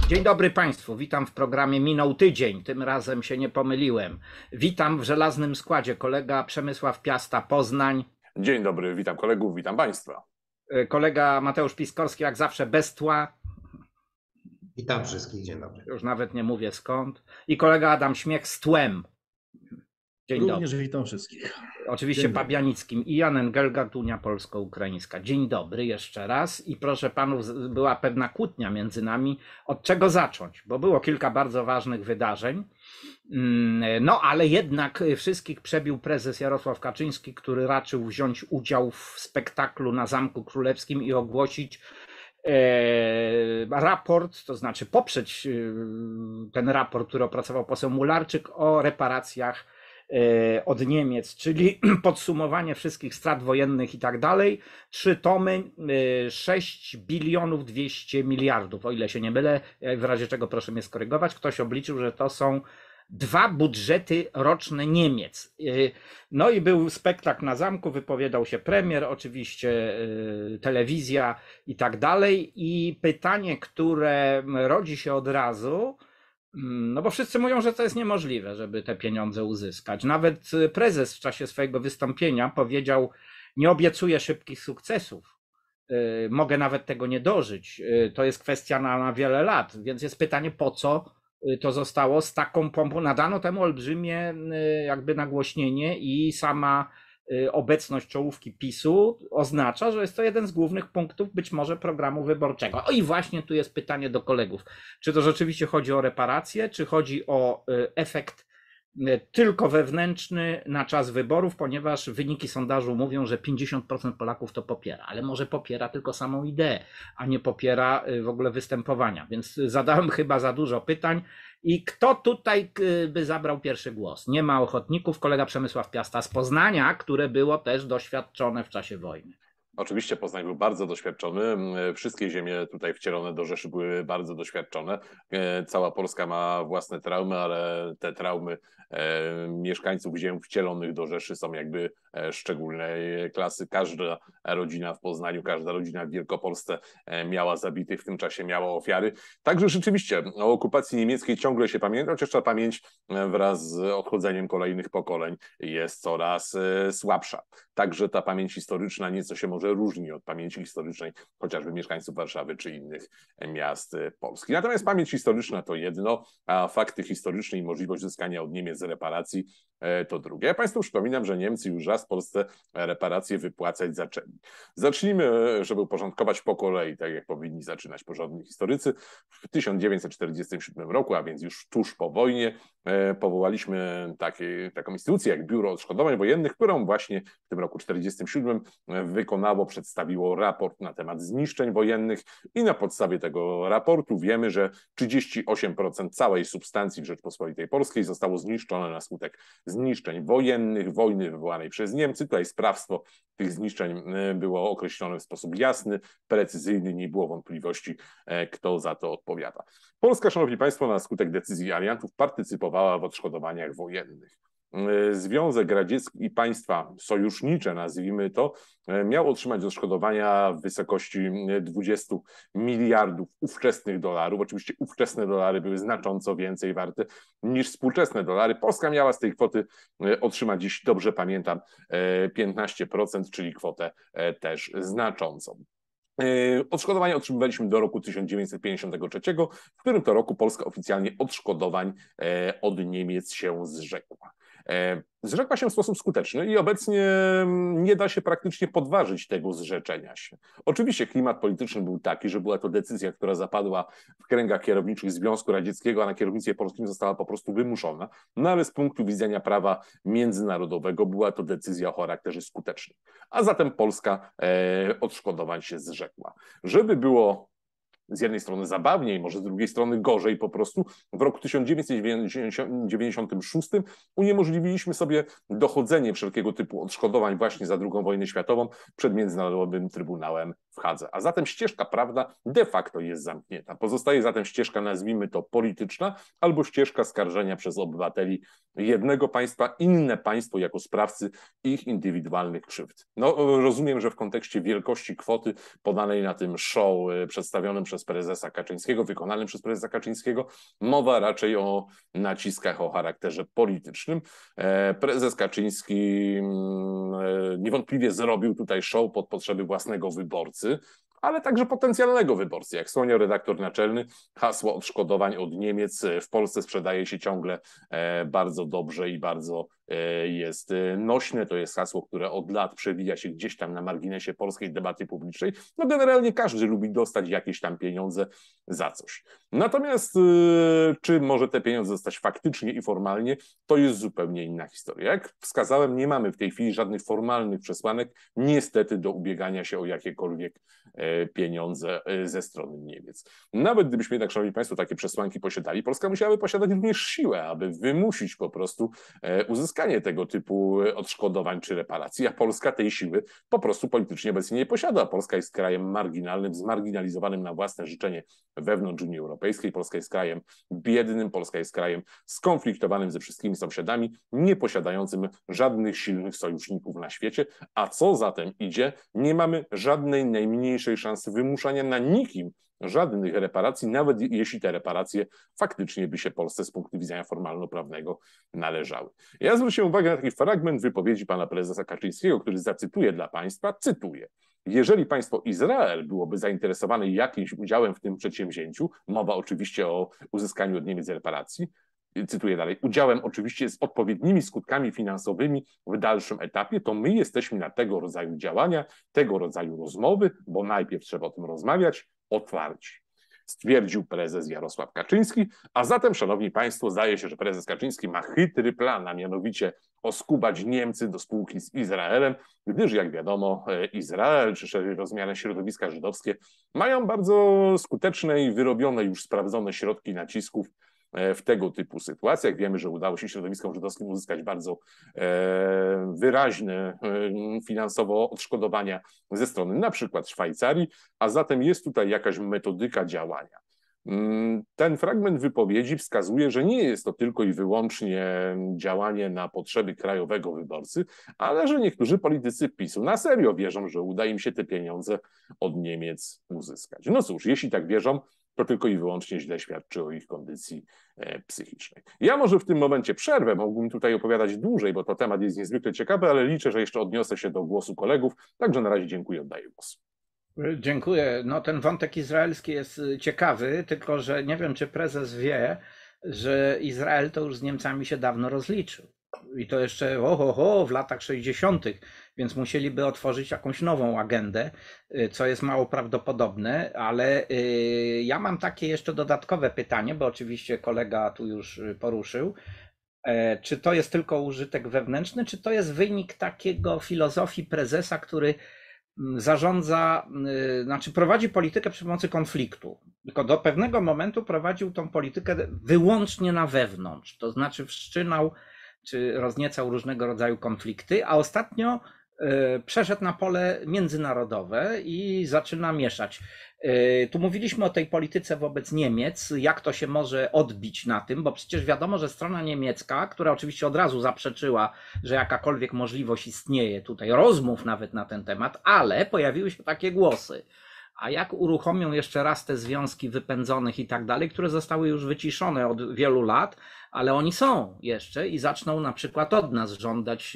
Dzień dobry Państwu, witam w programie Minął Tydzień, tym razem się nie pomyliłem. Witam w żelaznym składzie kolega Przemysław Piasta, Poznań. Dzień dobry, witam kolegów, witam Państwa. Kolega Mateusz Piskorski, jak zawsze bez tła. Witam wszystkich, dzień dobry. Już nawet nie mówię skąd. I kolega Adam Śmiech z tłem. Dzień Również dobry. Witam wszystkich. Oczywiście dzień Pabianickim i Jan Engelgard, Unia Polsko-Ukraińska. Dzień dobry jeszcze raz i proszę panów, była pewna kłótnia między nami, od czego zacząć, bo było kilka bardzo ważnych wydarzeń, no ale jednak wszystkich przebił prezes Jarosław Kaczyński, który raczył wziąć udział w spektaklu na Zamku Królewskim i ogłosić raport, to znaczy poprzeć ten raport, który opracował poseł Mularczyk o reparacjach od Niemiec, czyli podsumowanie wszystkich strat wojennych i tak dalej. 3 tomy, 6 bilionów 200 miliardów, o ile się nie mylę, w razie czego proszę mnie skorygować. Ktoś obliczył, że to są 2 budżety roczne Niemiec. No i był spektakl na zamku, wypowiadał się premier, oczywiście telewizja i tak dalej. I pytanie, które rodzi się od razu, no bo wszyscy mówią, że to jest niemożliwe, żeby te pieniądze uzyskać. Nawet prezes w czasie swojego wystąpienia powiedział, nie obiecuję szybkich sukcesów, mogę nawet tego nie dożyć, to jest kwestia na wiele lat, więc jest pytanie, po co to zostało z taką pompą, nadano temu olbrzymie jakby nagłośnienie i sama obecność czołówki PiS-u oznacza, że jest to jeden z głównych punktów być może programu wyborczego. O i właśnie tu jest pytanie do kolegów. Czy to rzeczywiście chodzi o reparacje, czy chodzi o efekt tylko wewnętrzny na czas wyborów, ponieważ wyniki sondażu mówią, że 50% Polaków to popiera, ale może popiera tylko samą ideę, a nie popiera w ogóle występowania. Więc zadałem chyba za dużo pytań. I kto tutaj by zabrał pierwszy głos? Nie ma ochotników. Kolega Przemysław Piasta z Poznania, które było też doświadczone w czasie wojny. Oczywiście Poznań był bardzo doświadczony. Wszystkie ziemie tutaj wcielone do Rzeszy były bardzo doświadczone. Cała Polska ma własne traumy, ale te traumy mieszkańców ziem wcielonych do Rzeszy są jakby szczególnej klasy. Każda rodzina w Poznaniu, każda rodzina w Wielkopolsce miała zabitych, w tym czasie miała ofiary. Także rzeczywiście o okupacji niemieckiej ciągle się pamięta, chociaż ta pamięć wraz z odchodzeniem kolejnych pokoleń jest coraz słabsza. Także ta pamięć historyczna nieco się może różni od pamięci historycznej chociażby mieszkańców Warszawy czy innych miast Polski. Natomiast pamięć historyczna to jedno, a fakty historyczne i możliwość uzyskania od Niemiec reparacji to drugie. Ja Państwu przypominam, że Niemcy już raz Polsce reparacje wypłacać zaczęli. Zacznijmy, żeby uporządkować po kolei, tak jak powinni zaczynać porządni historycy. W 1947 roku, a więc już tuż po wojnie, powołaliśmy taką instytucję jak Biuro Odszkodowań Wojennych, którą właśnie w tym roku 1947 przedstawiło raport na temat zniszczeń wojennych i na podstawie tego raportu wiemy, że 38% całej substancji w Rzeczpospolitej Polskiej zostało zniszczone na skutek zniszczeń wojennych, wojny wywołanej przez Niemcy. Tutaj sprawstwo tych zniszczeń było określone w sposób jasny, precyzyjny, nie było wątpliwości, kto za to odpowiada. Polska, szanowni państwo, na skutek decyzji aliantów partycypowała w odszkodowaniach wojennych. Związek Radziecki i państwa sojusznicze, nazwijmy to, miał otrzymać odszkodowania w wysokości 20 miliardów ówczesnych dolarów. Oczywiście ówczesne dolary były znacząco więcej warte niż współczesne dolary. Polska miała z tej kwoty otrzymać, jeśli dobrze pamiętam, 15%, czyli kwotę też znaczącą. Odszkodowania otrzymywaliśmy do roku 1953, w którym to roku Polska oficjalnie odszkodowań od Niemiec się zrzekła. Zrzekła się w sposób skuteczny i obecnie nie da się praktycznie podważyć tego zrzeczenia się. Oczywiście klimat polityczny był taki, że była to decyzja, która zapadła w kręgach kierowniczych Związku Radzieckiego, a na kierownictwie polskim została po prostu wymuszona. No ale z punktu widzenia prawa międzynarodowego była to decyzja o charakterze skutecznym. A zatem Polska odszkodowań się zrzekła. Żeby było z jednej strony zabawniej, może z drugiej strony gorzej po prostu, w roku 1996 uniemożliwiliśmy sobie dochodzenie wszelkiego typu odszkodowań właśnie za II wojnę światową przed Międzynarodowym Trybunałem w w Hadze. A zatem ścieżka prawna de facto jest zamknięta. Pozostaje zatem ścieżka, nazwijmy to polityczna, albo ścieżka skarżenia przez obywateli jednego państwa inne państwo jako sprawcy ich indywidualnych krzywd. No, rozumiem, że w kontekście wielkości kwoty podanej na tym show przedstawionym przez prezesa Kaczyńskiego, wykonanym przez prezesa Kaczyńskiego, mowa raczej o naciskach o charakterze politycznym. Prezes Kaczyński niewątpliwie zrobił tutaj show pod potrzeby własnego wyborcy, ale także potencjalnego wyborcy. Jak wspomniał redaktor naczelny, hasło odszkodowań od Niemiec w Polsce sprzedaje się ciągle bardzo dobrze i bardzo jest nośne. To jest hasło, które od lat przewija się gdzieś tam na marginesie polskiej debaty publicznej. No generalnie każdy lubi dostać jakieś tam pieniądze za coś. Natomiast czy może te pieniądze dostać faktycznie i formalnie, to jest zupełnie inna historia. Jak wskazałem, nie mamy w tej chwili żadnych formalnych przesłanek niestety do ubiegania się o jakiekolwiek pieniądze ze strony Niemiec. Nawet gdybyśmy jednak, szanowni państwo, takie przesłanki posiadali, Polska musiałaby posiadać również siłę, aby wymusić po prostu uzyskanie tego typu odszkodowań czy reparacji, a Polska tej siły po prostu politycznie obecnie nie posiada. Polska jest krajem marginalnym, zmarginalizowanym na własne życzenie wewnątrz Unii Europejskiej. Polska jest krajem biednym, Polska jest krajem skonfliktowanym ze wszystkimi sąsiadami, nie posiadającym żadnych silnych sojuszników na świecie, a co zatem idzie, nie mamy żadnej najmniejszej szansy wymuszania na nikim żadnych reparacji, nawet jeśli te reparacje faktycznie by się Polsce z punktu widzenia formalno-prawnego należały. Ja zwróciłem uwagę na taki fragment wypowiedzi pana prezesa Kaczyńskiego, który zacytuję dla państwa, cytuję: jeżeli państwo Izrael byłoby zainteresowane jakimś udziałem w tym przedsięwzięciu, mowa oczywiście o uzyskaniu od Niemiec reparacji, cytuję dalej, udziałem oczywiście z odpowiednimi skutkami finansowymi w dalszym etapie, to my jesteśmy na tego rodzaju działania, tego rodzaju rozmowy, bo najpierw trzeba o tym rozmawiać, otwarci, stwierdził prezes Jarosław Kaczyński. A zatem, szanowni państwo, zdaje się, że prezes Kaczyński ma chytry plan, a mianowicie oskubać Niemcy do spółki z Izraelem, gdyż jak wiadomo Izrael czy szerzej rozumiane środowiska żydowskie mają bardzo skuteczne i wyrobione, już sprawdzone środki nacisków w tego typu sytuacjach. Wiemy, że udało się środowiskom żydowskim uzyskać bardzo wyraźne finansowo odszkodowania ze strony na przykład Szwajcarii, a zatem jest tutaj jakaś metodyka działania. Ten fragment wypowiedzi wskazuje, że nie jest to tylko i wyłącznie działanie na potrzeby krajowego wyborcy, ale że niektórzy politycy PiS-u na serio wierzą, że uda im się te pieniądze od Niemiec uzyskać. No cóż, jeśli tak wierzą, to tylko i wyłącznie źle świadczy o ich kondycji psychicznej. Ja może w tym momencie przerwę, mógłbym tutaj opowiadać dłużej, bo to temat jest niezwykle ciekawy, ale liczę, że jeszcze odniosę się do głosu kolegów, także na razie dziękuję, oddaję głos. Dziękuję. No, ten wątek izraelski jest ciekawy, tylko że nie wiem, czy prezes wie, że Izrael to już z Niemcami się dawno rozliczył. I to jeszcze w latach 60., więc musieliby otworzyć jakąś nową agendę, co jest mało prawdopodobne, ale ja mam takie jeszcze dodatkowe pytanie, bo oczywiście kolega tu już poruszył. Czy to jest tylko użytek wewnętrzny, czy to jest wynik takiego filozofii prezesa, który zarządza, znaczy prowadzi politykę przy pomocy konfliktu, tylko do pewnego momentu prowadził tą politykę wyłącznie na wewnątrz, to znaczy wszczynał czy rozniecał różnego rodzaju konflikty, a ostatnio przeszedł na pole międzynarodowe i zaczyna mieszać. Tu mówiliśmy o tej polityce wobec Niemiec, jak to się może odbić na tym, bo przecież wiadomo, że strona niemiecka, która oczywiście od razu zaprzeczyła, że jakakolwiek możliwość istnieje tutaj, rozmów nawet na ten temat, ale pojawiły się takie głosy. A jak uruchomią jeszcze raz te związki wypędzonych i tak dalej, które zostały już wyciszone od wielu lat, ale oni są jeszcze i zaczną na przykład od nas żądać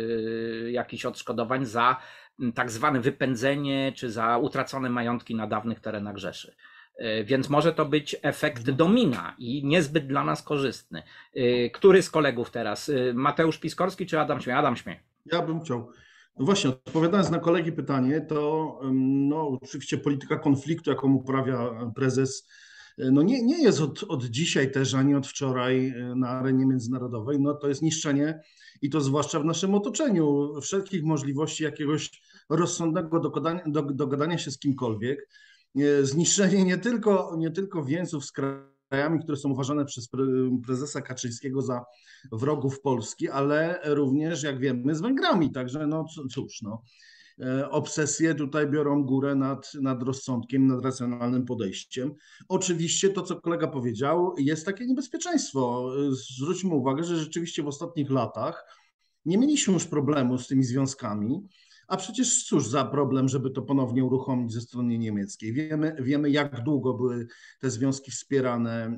jakichś odszkodowań za tak zwane wypędzenie czy za utracone majątki na dawnych terenach Rzeszy. Więc może to być efekt domina i niezbyt dla nas korzystny. Który z kolegów teraz? Mateusz Piskorski czy Adam Śmiech? Adam Śmiech. Ja bym chciał. No właśnie, odpowiadając na kolegi pytanie, to no, oczywiście polityka konfliktu, jaką uprawia prezes, no nie jest od dzisiaj też, ani od wczoraj na arenie międzynarodowej. No to jest niszczenie i to zwłaszcza w naszym otoczeniu wszelkich możliwości jakiegoś rozsądnego dogadania się z kimkolwiek. Zniszczenie nie tylko więzów z krajami, które są uważane przez prezesa Kaczyńskiego za wrogów Polski, ale również, jak wiemy, z Węgrami. Także no cóż, no. obsesje tutaj biorą górę nad rozsądkiem, nad racjonalnym podejściem. Oczywiście to, co kolega powiedział, jest takie niebezpieczeństwo. Zwróćmy uwagę, że rzeczywiście w ostatnich latach nie mieliśmy już problemu z tymi związkami, a przecież cóż za problem, żeby to ponownie uruchomić ze strony niemieckiej. Wiemy jak długo były te związki wspierane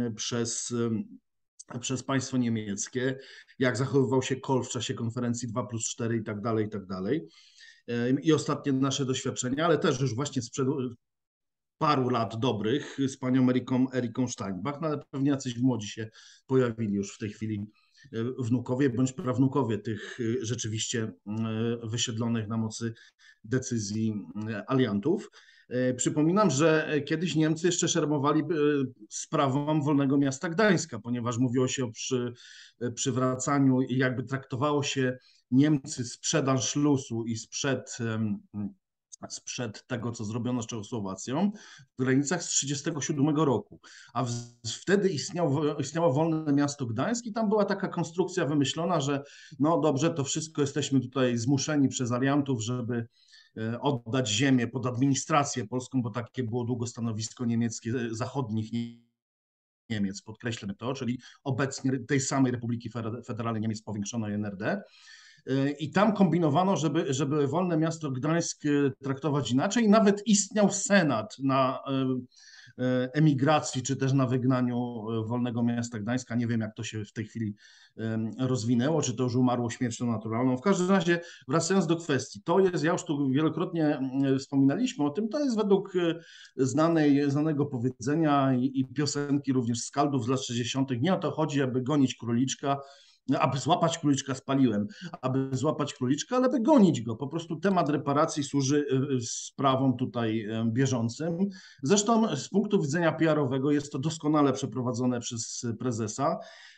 przez państwo niemieckie, jak zachowywał się Kohl w czasie konferencji 2+4 i tak dalej, i tak dalej. I ostatnie nasze doświadczenia, ale też już właśnie sprzed paru lat dobrych z panią Eriką Steinbach, no ale pewnie jacyś młodzi się pojawili już w tej chwili wnukowie bądź prawnukowie tych rzeczywiście wysiedlonych na mocy decyzji aliantów. Przypominam, że kiedyś Niemcy jeszcze szermowali sprawą Wolnego Miasta Gdańska, ponieważ mówiło się o przywracaniu i jakby traktowało się Niemcy sprzed Anschlussu i sprzed tego, co zrobiono z Czechosłowacją, w granicach z 1937 roku. A wtedy istniało Wolne Miasto Gdańsk i tam była taka konstrukcja wymyślona, że no dobrze, to wszystko jesteśmy tutaj zmuszeni przez aliantów, żeby oddać ziemię pod administrację polską, bo takie było długo stanowisko niemieckie, zachodnich Niemiec, podkreślmy to, czyli obecnie tej samej Republiki Federalnej Niemiec powiększonej NRD. I tam kombinowano, żeby Wolne Miasto Gdańsk traktować inaczej. Nawet istniał senat na emigracji, czy też na wygnaniu Wolnego Miasta Gdańska. Nie wiem, jak to się w tej chwili rozwinęło, czy to już umarło śmiercią naturalną. W każdym razie, wracając do kwestii, to jest, ja już tu wielokrotnie wspominaliśmy o tym, to jest według znanego powiedzenia i piosenki również skaldów z lat 60. Nie o to chodzi, aby gonić króliczka, aby złapać króliczka, spaliłem, aby złapać króliczka, ale by gonić go. Po prostu temat reparacji służy sprawom tutaj bieżącym. Zresztą z punktu widzenia PR-owego jest to doskonale przeprowadzone przez prezesa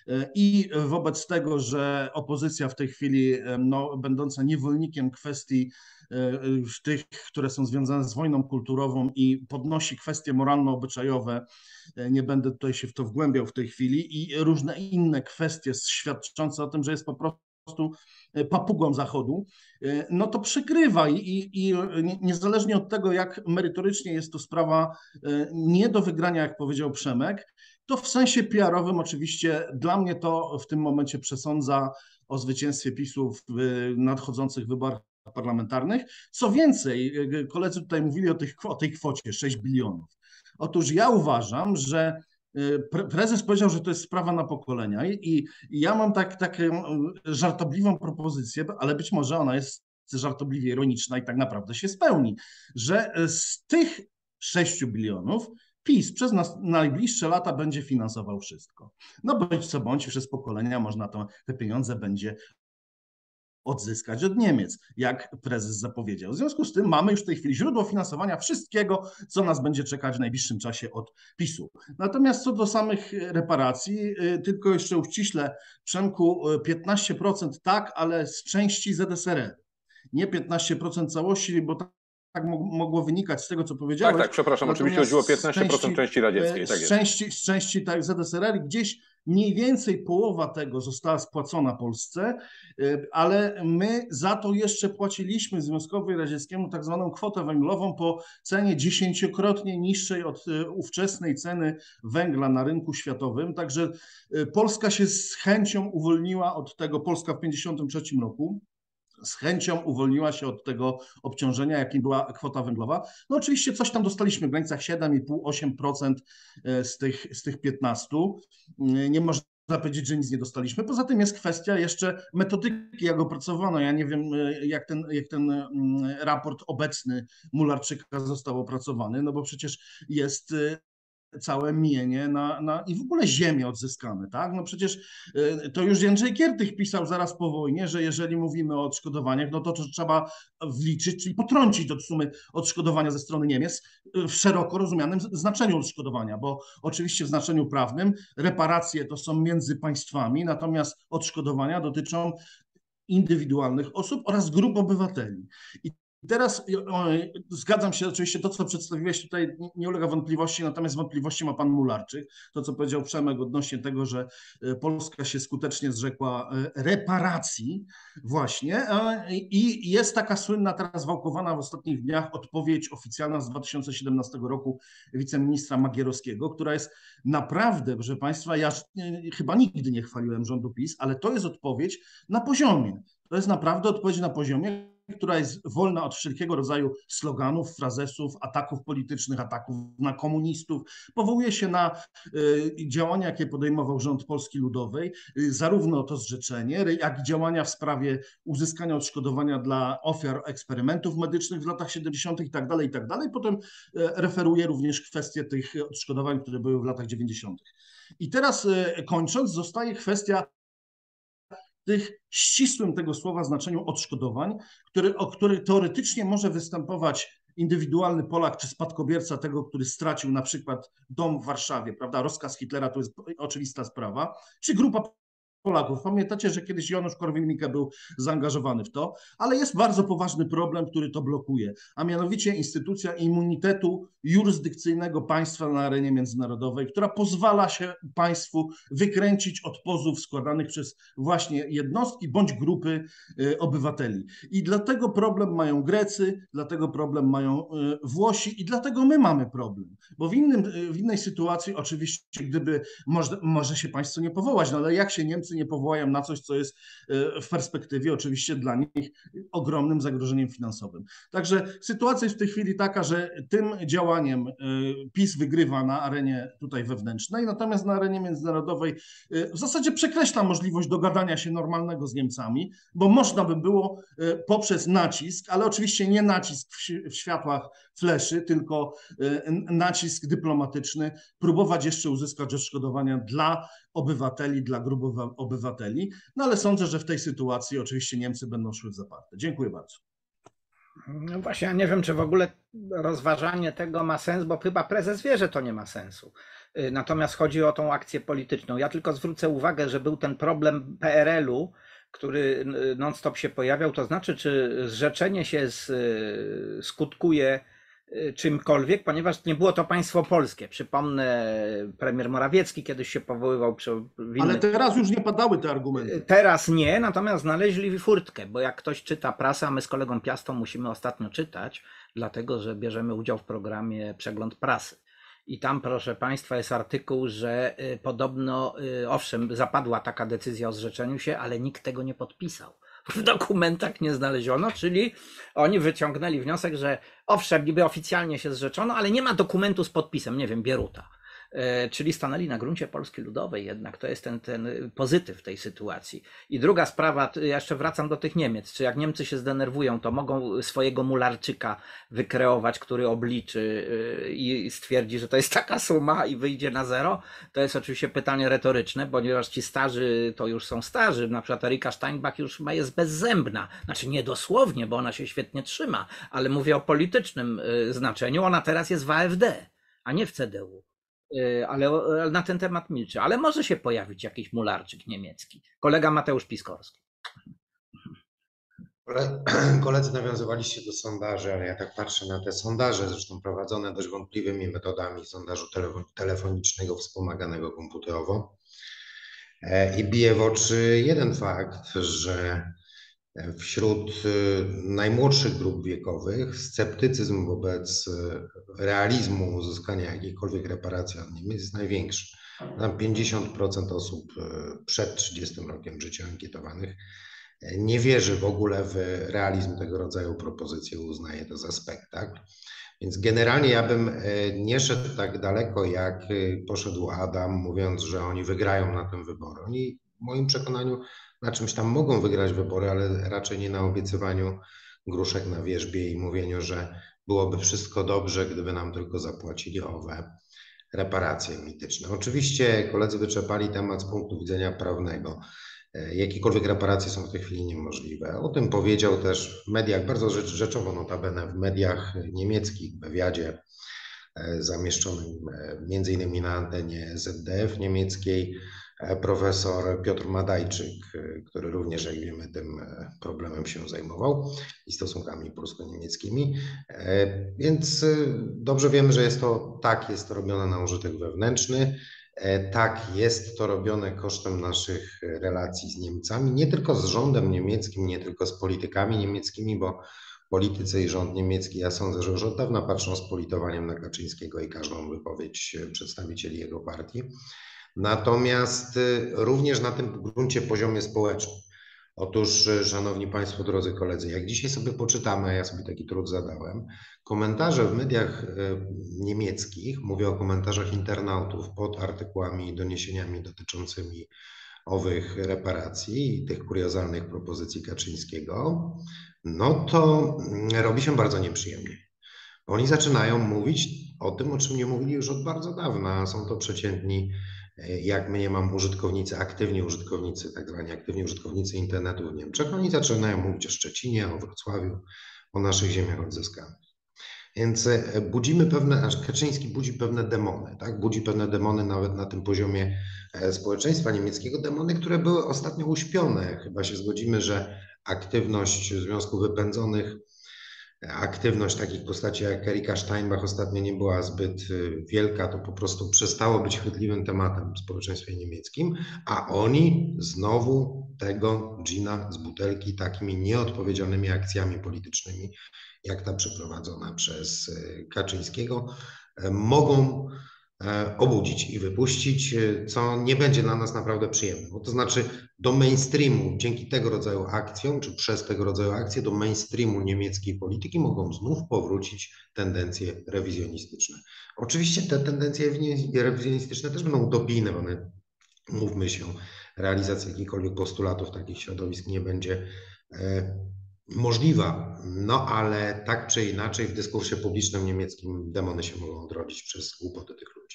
i wobec tego, że opozycja w tej chwili, no, będąca niewolnikiem kwestii tych, które są związane z wojną kulturową i podnosi kwestie moralno-obyczajowe, nie będę tutaj się w to wgłębiał w tej chwili, i różne inne kwestie świadczące o tym, że jest po prostu papugą Zachodu, no to przykrywa i niezależnie od tego, jak merytorycznie jest to sprawa nie do wygrania, jak powiedział Przemek, to w sensie PR-owym oczywiście dla mnie to w tym momencie przesądza o zwycięstwie PiS-u w nadchodzących wyborach parlamentarnych. Co więcej, koledzy tutaj mówili o tej kwocie 6 bilionów. Otóż ja uważam, że prezes powiedział, że to jest sprawa na pokolenia i ja mam taką żartobliwą propozycję, ale być może ona jest żartobliwie ironiczna i tak naprawdę się spełni, że z tych 6 bilionów PiS przez najbliższe lata będzie finansował wszystko. No bądź co bądź, przez pokolenia można te pieniądze będzie odzyskać od Niemiec, jak prezes zapowiedział. W związku z tym mamy już w tej chwili źródło finansowania wszystkiego, co nas będzie czekać w najbliższym czasie od PiS-u. Natomiast co do samych reparacji, tylko jeszcze uściślę, Przemku, 15% tak, ale z części ZSRR. Nie 15% całości, bo tak mogło wynikać z tego, co powiedziałeś. Tak, przepraszam, oczywiście chodziło o 15% części radzieckiej. Tak z części tak, ZSRR, gdzieś mniej więcej połowa tego została spłacona Polsce, ale my za to jeszcze płaciliśmy Związkowi Radzieckiemu tak zwaną kwotę węglową po cenie 10-krotnie niższej od ówczesnej ceny węgla na rynku światowym. Także Polska się z chęcią uwolniła od tego, Polska w 1953 roku, z chęcią uwolniła się od tego obciążenia, jakim była kwota węglowa. No oczywiście coś tam dostaliśmy w granicach 7,5-8% z tych 15%. Nie można powiedzieć, że nic nie dostaliśmy. Poza tym jest kwestia jeszcze metodyki, jak opracowano. Ja nie wiem, jak ten raport obecny Mularczyka został opracowany, no bo przecież jest całe mienie i w ogóle ziemię odzyskane, tak? No przecież to już Jędrzej Giertych pisał zaraz po wojnie, że jeżeli mówimy o odszkodowaniach, no to trzeba wliczyć, czyli potrącić do sumy odszkodowania ze strony Niemiec w szeroko rozumianym znaczeniu odszkodowania, bo oczywiście w znaczeniu prawnym reparacje to są między państwami, natomiast odszkodowania dotyczą indywidualnych osób oraz grup obywateli. I teraz zgadzam się oczywiście, to co przedstawiłeś tutaj nie ulega wątpliwości, natomiast wątpliwości ma pan Mularczyk. To co powiedział Przemek odnośnie tego, że Polska się skutecznie zrzekła reparacji właśnie i jest taka słynna, teraz wałkowana w ostatnich dniach odpowiedź oficjalna z 2017 roku wiceministra Magierowskiego, która jest naprawdę, proszę państwa, ja chyba nigdy nie chwaliłem rządu PiS, ale to jest odpowiedź na poziomie. To jest naprawdę odpowiedź na poziomie, która jest wolna od wszelkiego rodzaju sloganów, frazesów, ataków politycznych, ataków na komunistów. Powołuje się na działania, jakie podejmował rząd Polski Ludowej, zarówno to zrzeczenie, jak i działania w sprawie uzyskania odszkodowania dla ofiar eksperymentów medycznych w latach 70. i tak dalej, i tak dalej. Potem referuje również kwestie tych odszkodowań, które były w latach 90. I teraz kończąc, zostaje kwestia tych ścisłym tego słowa znaczeniu odszkodowań, o który teoretycznie może występować indywidualny Polak czy spadkobierca tego, który stracił na przykład dom w Warszawie, prawda? Rozkaz Hitlera to jest oczywista sprawa, czy grupa Polaków. Pamiętacie, że kiedyś Janusz Korwin-Mikke był zaangażowany w to, ale jest bardzo poważny problem, który to blokuje, a mianowicie instytucja immunitetu jurysdykcyjnego państwa na arenie międzynarodowej, która pozwala się państwu wykręcić od pozów składanych przez właśnie jednostki bądź grupy obywateli. I dlatego problem mają Grecy, dlatego problem mają Włosi i dlatego my mamy problem. Bo w innej sytuacji oczywiście, gdyby może się państwo nie powołać, no ale jak się Niemcy nie powołają na coś, co jest w perspektywie oczywiście dla nich ogromnym zagrożeniem finansowym. Także sytuacja jest w tej chwili taka, że tym działaniem PiS wygrywa na arenie tutaj wewnętrznej, natomiast na arenie międzynarodowej w zasadzie przekreśla możliwość dogadania się normalnego z Niemcami, bo można by było poprzez nacisk, ale oczywiście nie nacisk w światłach fleszy, tylko nacisk dyplomatyczny, próbować jeszcze uzyskać odszkodowania dla obywateli, dla grup obywateli, no ale sądzę, że w tej sytuacji oczywiście Niemcy będą szły w zaparte. Dziękuję bardzo. No właśnie, ja nie wiem, czy w ogóle rozważanie tego ma sens, bo chyba prezes wie, że to nie ma sensu. Natomiast chodzi o tą akcję polityczną. Ja tylko zwrócę uwagę, że był ten problem PRL-u, który non-stop się pojawiał, to znaczy, czy zrzeczenie się skutkuje czymkolwiek, ponieważ nie było to państwo polskie. Przypomnę, premier Morawiecki kiedyś się powoływał przy Ale teraz już nie padały te argumenty. Teraz nie, natomiast znaleźli furtkę, bo jak ktoś czyta prasę, a my z kolegą Piastą musimy ostatnio czytać, dlatego że bierzemy udział w programie Przegląd Prasy. I tam, proszę państwa, jest artykuł, że podobno, owszem, zapadła taka decyzja o zrzeczeniu się, ale nikt tego nie podpisał. W dokumentach nie znaleziono, czyli oni wyciągnęli wniosek, że owszem, niby oficjalnie się zrzeczono, ale nie ma dokumentu z podpisem, nie wiem, Bieruta. Czyli stanęli na gruncie Polski Ludowej jednak, to jest ten pozytyw tej sytuacji. I druga sprawa, ja jeszcze wracam do tych Niemiec, czy jak Niemcy się zdenerwują, to mogą swojego Mularczyka wykreować, który obliczy i stwierdzi, że to jest taka suma i wyjdzie na zero. To jest oczywiście pytanie retoryczne, ponieważ ci starzy to już są starzy, na przykład Erika Steinbach już chyba jest bezzębna, znaczy nie dosłownie, bo ona się świetnie trzyma, ale mówię o politycznym znaczeniu, ona teraz jest w AfD, a nie w CDU. Ale na ten temat milczy. Ale może się pojawić jakiś Mularczyk niemiecki. Kolega Mateusz Piskorski. Koledzy, nawiązywaliście do sondaży, ale ja tak patrzę na te sondaże, zresztą prowadzone dość wątpliwymi metodami sondażu telefonicznego wspomaganego komputerowo. I bije w oczy jeden fakt, że wśród najmłodszych grup wiekowych sceptycyzm wobec realizmu uzyskania jakiejkolwiek reparacji od Niemiec jest największy. Tam 50% osób przed 30 rokiem życia ankietowanych nie wierzy w ogóle w realizm tego rodzaju propozycji, uznaje to za spektakl. Więc generalnie ja bym nie szedł tak daleko, jak poszedł Adam, mówiąc, że oni wygrają na tym wybory. Oni w moim przekonaniu na czymś tam mogą wygrać wybory, ale raczej nie na obiecywaniu gruszek na wierzbie i mówieniu, że byłoby wszystko dobrze, gdyby nam tylko zapłacili owe reparacje mityczne. Oczywiście koledzy wyczerpali temat z punktu widzenia prawnego. Jakiekolwiek reparacje są w tej chwili niemożliwe. O tym powiedział też w mediach, bardzo rzeczowo notabene w mediach niemieckich, w wywiadzie zamieszczonym między innymi na antenie ZDF niemieckiej, profesor Piotr Madajczyk, który również, jak wiemy, tym problemem się zajmował i stosunkami polsko-niemieckimi. Więc dobrze wiemy, że jest to robione na użytek wewnętrzny. Tak, jest to robione kosztem naszych relacji z Niemcami, nie tylko z rządem niemieckim, nie tylko z politykami niemieckimi, bo politycy i rząd niemiecki, ja sądzę, że już od dawna patrzą z politowaniem na Kaczyńskiego i każdą wypowiedź przedstawicieli jego partii. Natomiast również na tym gruncie poziomie społecznym. Otóż, szanowni państwo, drodzy koledzy, jak dzisiaj sobie poczytamy, a ja sobie taki trud zadałem, komentarze w mediach niemieckich, mówię o komentarzach internautów pod artykułami i doniesieniami dotyczącymi owych reparacji i tych kuriozalnych propozycji Kaczyńskiego, no to robi się bardzo nieprzyjemnie. Oni zaczynają mówić o tym, o czym nie mówili już od bardzo dawna. Są to przeciętni, jak my nie mamy użytkownicy, aktywni użytkownicy, tak zwani aktywni użytkownicy internetu w Niemczech. Oni zaczynają mówić o Szczecinie, o Wrocławiu, o naszych ziemiach odzyskanych. Więc budzimy pewne, aż Kaczyński budzi pewne demony, tak? Budzi pewne demony nawet na tym poziomie społeczeństwa niemieckiego, demony, które były ostatnio uśpione. Chyba się zgodzimy, że aktywność Związku Wypędzonych, aktywność takich postaci jak Erika Steinbach ostatnio nie była zbyt wielka, to po prostu przestało być chwytliwym tematem w społeczeństwie niemieckim, a oni znowu tego dżina z butelki takimi nieodpowiedzialnymi akcjami politycznymi, jak ta przeprowadzona przez Kaczyńskiego, mogą obudzić i wypuścić, co nie będzie dla nas naprawdę przyjemne. Bo to znaczy do mainstreamu, dzięki tego rodzaju akcjom, czy przez tego rodzaju akcje, do mainstreamu niemieckiej polityki mogą znów powrócić tendencje rewizjonistyczne. Oczywiście te tendencje rewizjonistyczne też będą utopijne, bo one, mówmy się, realizacja jakichkolwiek postulatów takich środowisk nie będzie możliwa, no ale tak czy inaczej w dyskursie publicznym niemieckim demony się mogą odrodzić przez głupoty tych ludzi.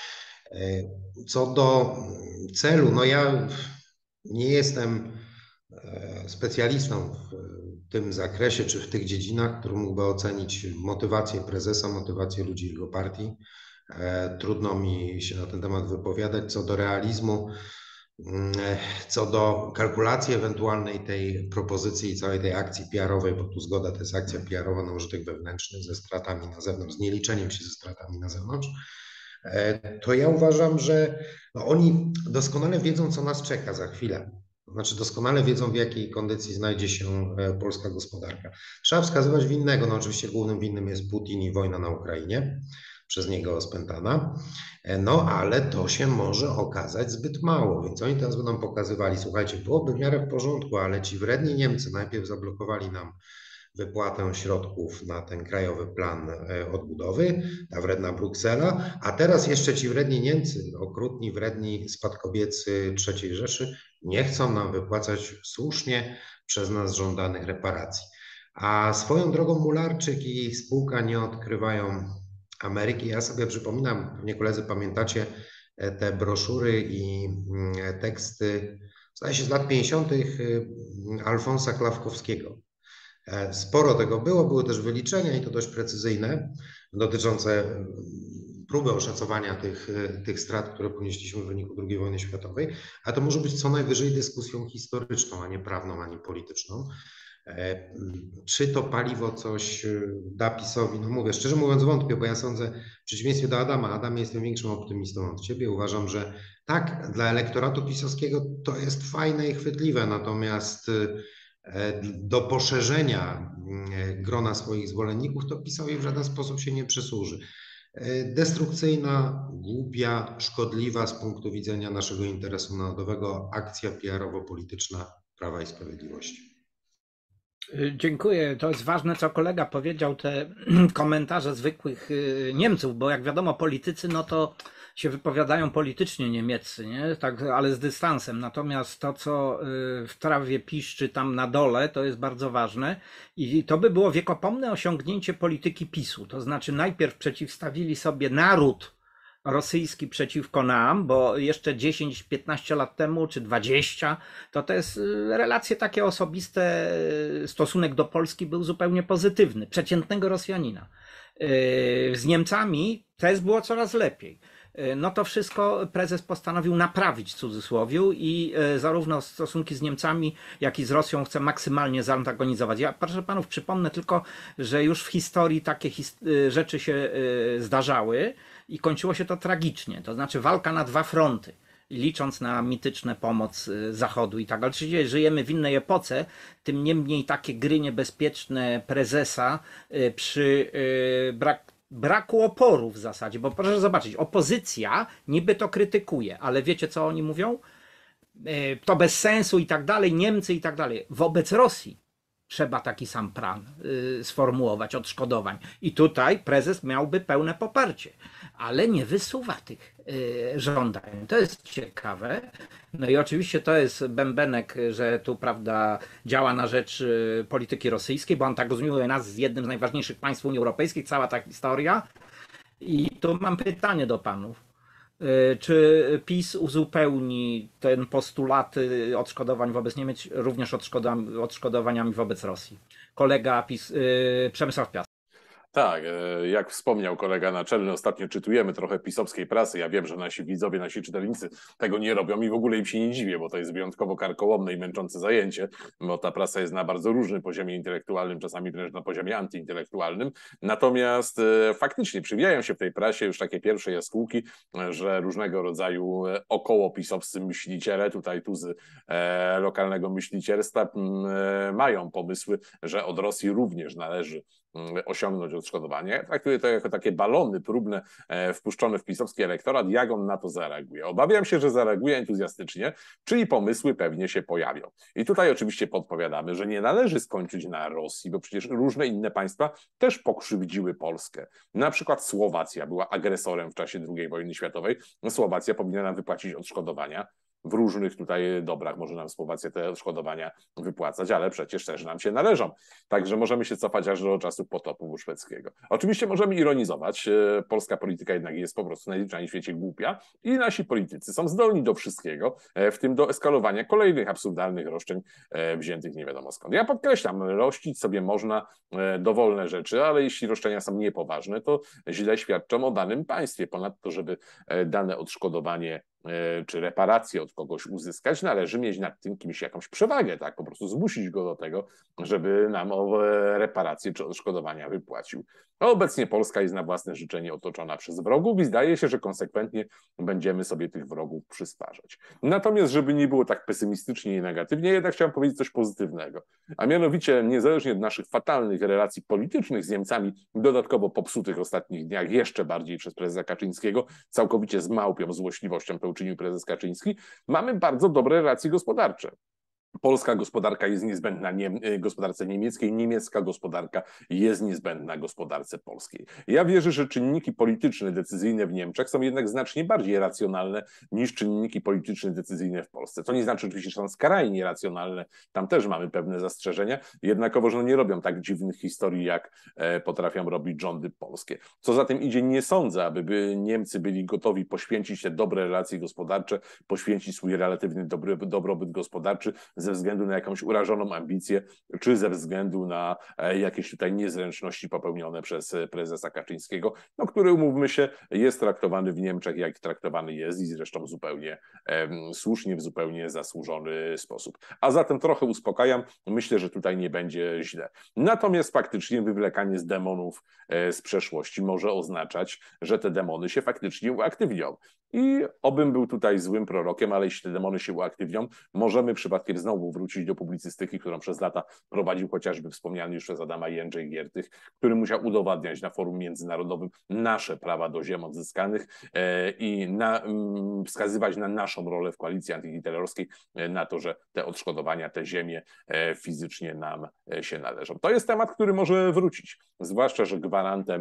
Co do celu, no ja nie jestem specjalistą w tym zakresie czy w tych dziedzinach, który mógłby ocenić motywację prezesa, motywację ludzi jego partii. Trudno mi się na ten temat wypowiadać. Co do realizmu, co do kalkulacji ewentualnej tej propozycji i całej tej akcji PR-owej, bo tu zgoda, to jest akcja PR-owa na użytek wewnętrzny ze stratami na zewnątrz, z nieliczeniem się ze stratami na zewnątrz, to ja uważam, że no oni doskonale wiedzą, co nas czeka za chwilę. To znaczy doskonale wiedzą, w jakiej kondycji znajdzie się polska gospodarka. Trzeba wskazywać winnego, no oczywiście głównym winnym jest Putin i wojna na Ukrainie, przez niego spętana, no ale to się może okazać zbyt mało, więc oni teraz będą pokazywali, słuchajcie, byłoby w miarę w porządku, ale ci wredni Niemcy najpierw zablokowali nam wypłatę środków na ten krajowy plan odbudowy, ta wredna Bruksela, a teraz jeszcze ci wredni Niemcy, okrutni, wredni spadkobiecy III Rzeszy nie chcą nam wypłacać słusznie przez nas żądanych reparacji. A swoją drogą Mularczyk i spółka nie odkrywają Ameryki. Ja sobie przypominam, pewnie koledzy pamiętacie te broszury i teksty, zdaje się z lat 50. Alfonsa Klawkowskiego. Sporo tego było, były też wyliczenia i to dość precyzyjne, dotyczące próby oszacowania tych strat, które ponieśliśmy w wyniku II wojny światowej, a to może być co najwyżej dyskusją historyczną, a nie prawną, ani polityczną. Czy to paliwo coś da PiS-owi? No mówię, szczerze mówiąc wątpię, bo ja sądzę, w przeciwieństwie do Adama, Adamie jestem większym optymistą od ciebie, uważam, że tak, dla elektoratu pisowskiego to jest fajne i chwytliwe, natomiast do poszerzenia grona swoich zwolenników to PiS-owi w żaden sposób się nie przysłuży. Destrukcyjna, głupia, szkodliwa z punktu widzenia naszego interesu narodowego akcja PR-owo-polityczna Prawa i Sprawiedliwości. Dziękuję. To jest ważne, co kolega powiedział, te komentarze zwykłych Niemców, bo jak wiadomo, politycy, no to się wypowiadają politycznie niemieccy, nie? Tak, ale z dystansem. Natomiast to, co w trawie piszczy tam na dole, to jest bardzo ważne i to by było wiekopomne osiągnięcie polityki PiS-u. To znaczy najpierw przeciwstawili sobie naród rosyjski przeciwko nam, bo jeszcze 10-15 lat temu, czy 20, to jest relacje takie osobiste, stosunek do Polski był zupełnie pozytywny, przeciętnego Rosjanina. Z Niemcami też było coraz lepiej. no to wszystko prezes postanowił naprawić w cudzysłowie i zarówno stosunki z Niemcami, jak i z Rosją chce maksymalnie zantagonizować. Ja, proszę panów, przypomnę tylko, że już w historii takie rzeczy się zdarzały i kończyło się to tragicznie, to znaczy walka na dwa fronty. Licząc na mityczną pomoc Zachodu i tak, ale oczywiście żyjemy w innej epoce, tym niemniej takie gry niebezpieczne prezesa przy braku oporu w zasadzie, bo proszę zobaczyć, opozycja niby to krytykuje, ale wiecie co oni mówią? To bez sensu i tak dalej, Niemcy i tak dalej. Wobec Rosji trzeba taki sam plan sformułować odszkodowań. I tutaj prezes miałby pełne poparcie, ale nie wysuwa tych żądań. To jest ciekawe. No i oczywiście to jest bębenek, że tu prawda działa na rzecz polityki rosyjskiej, bo antagonizuje nas z jednym z najważniejszych państw Unii Europejskiej, cała ta historia. I tu mam pytanie do panów. Czy PiS uzupełni ten postulat odszkodowań wobec Niemiec również odszkodowaniami wobec Rosji? Kolega PiS, Przemysław Piast. Tak, jak wspomniał kolega naczelny, ostatnio czytujemy trochę pisowskiej prasy. Ja wiem, że nasi widzowie, nasi czytelnicy tego nie robią i w ogóle im się nie dziwię, bo to jest wyjątkowo karkołomne i męczące zajęcie, bo ta prasa jest na bardzo różnym poziomie intelektualnym, czasami wręcz na poziomie antyintelektualnym. Natomiast faktycznie przywijają się w tej prasie już takie pierwsze jaskółki, że różnego rodzaju okołopisowscy myśliciele, tutaj tu z lokalnego myślicielstwa, mają pomysły, że od Rosji również należy osiągnąć odszkodowanie. Traktuję to jako takie balony próbne wpuszczone w pisowski elektorat. Jak on na to zareaguje? Obawiam się, że zareaguje entuzjastycznie, czyli pomysły pewnie się pojawią. I tutaj oczywiście podpowiadamy, że nie należy skończyć na Rosji, bo przecież różne inne państwa też pokrzywdziły Polskę. Na przykład Słowacja była agresorem w czasie II wojny światowej. Słowacja powinna nam wypłacić odszkodowania. W różnych tutaj dobrach może nam Słowacja te odszkodowania wypłacać, ale przecież też nam się należą. Także możemy się cofać aż do czasów potopu szwedzkiego. Oczywiście możemy ironizować. Polska polityka jednak jest po prostu najzwyczajniej w świecie głupia i nasi politycy są zdolni do wszystkiego, w tym do eskalowania kolejnych absurdalnych roszczeń wziętych nie wiadomo skąd. Ja podkreślam, rościć sobie można dowolne rzeczy, ale jeśli roszczenia są niepoważne, to źle świadczą o danym państwie. Ponadto, żeby dane odszkodowanie czy reparację od kogoś uzyskać, należy mieć nad tym kimś jakąś przewagę, tak? Po prostu zmusić go do tego, żeby nam o reparację czy odszkodowania wypłacił. A obecnie Polska jest na własne życzenie otoczona przez wrogów i zdaje się, że konsekwentnie będziemy sobie tych wrogów przysparzać. Natomiast, żeby nie było tak pesymistycznie i negatywnie, jednak chciałem powiedzieć coś pozytywnego. A mianowicie, niezależnie od naszych fatalnych relacji politycznych z Niemcami, dodatkowo popsutych w ostatnich dniach jeszcze bardziej przez prezesa Kaczyńskiego, całkowicie z małpią złośliwością to uczynił prezes Kaczyński, mamy bardzo dobre relacje gospodarcze. Polska gospodarka jest niezbędna gospodarce niemieckiej, niemiecka gospodarka jest niezbędna gospodarce polskiej. Ja wierzę, że czynniki polityczne decyzyjne w Niemczech są jednak znacznie bardziej racjonalne niż czynniki polityczne decyzyjne w Polsce. To nie znaczy oczywiście, że są skrajnie racjonalne, tam też mamy pewne zastrzeżenia, jednakowoż nie robią tak dziwnych historii, jak potrafią robić rządy polskie. Co za tym idzie, nie sądzę, aby Niemcy byli gotowi poświęcić te dobre relacje gospodarcze, poświęcić swój relatywny dobrobyt gospodarczy ze względu na jakąś urażoną ambicję, czy ze względu na jakieś tutaj niezręczności popełnione przez prezesa Kaczyńskiego, no, który, umówmy się, jest traktowany w Niemczech, jak traktowany jest i zresztą zupełnie słusznie, w zupełnie zasłużony sposób. A zatem trochę uspokajam, myślę, że tutaj nie będzie źle. Natomiast faktycznie wywlekanie z demonów z przeszłości może oznaczać, że te demony się faktycznie uaktywnią. I obym był tutaj złym prorokiem, ale jeśli te demony się uaktywnią, możemy przypadkiem znowu wrócić do publicystyki, którą przez lata prowadził chociażby wspomniany już przez Adama Jędrzej Giertych, który musiał udowadniać na forum międzynarodowym nasze prawa do ziem odzyskanych i wskazywać na naszą rolę w koalicji antyhitlerowskiej, na to, że te odszkodowania, te ziemie fizycznie nam się należą. To jest temat, który może wrócić, zwłaszcza, że gwarantem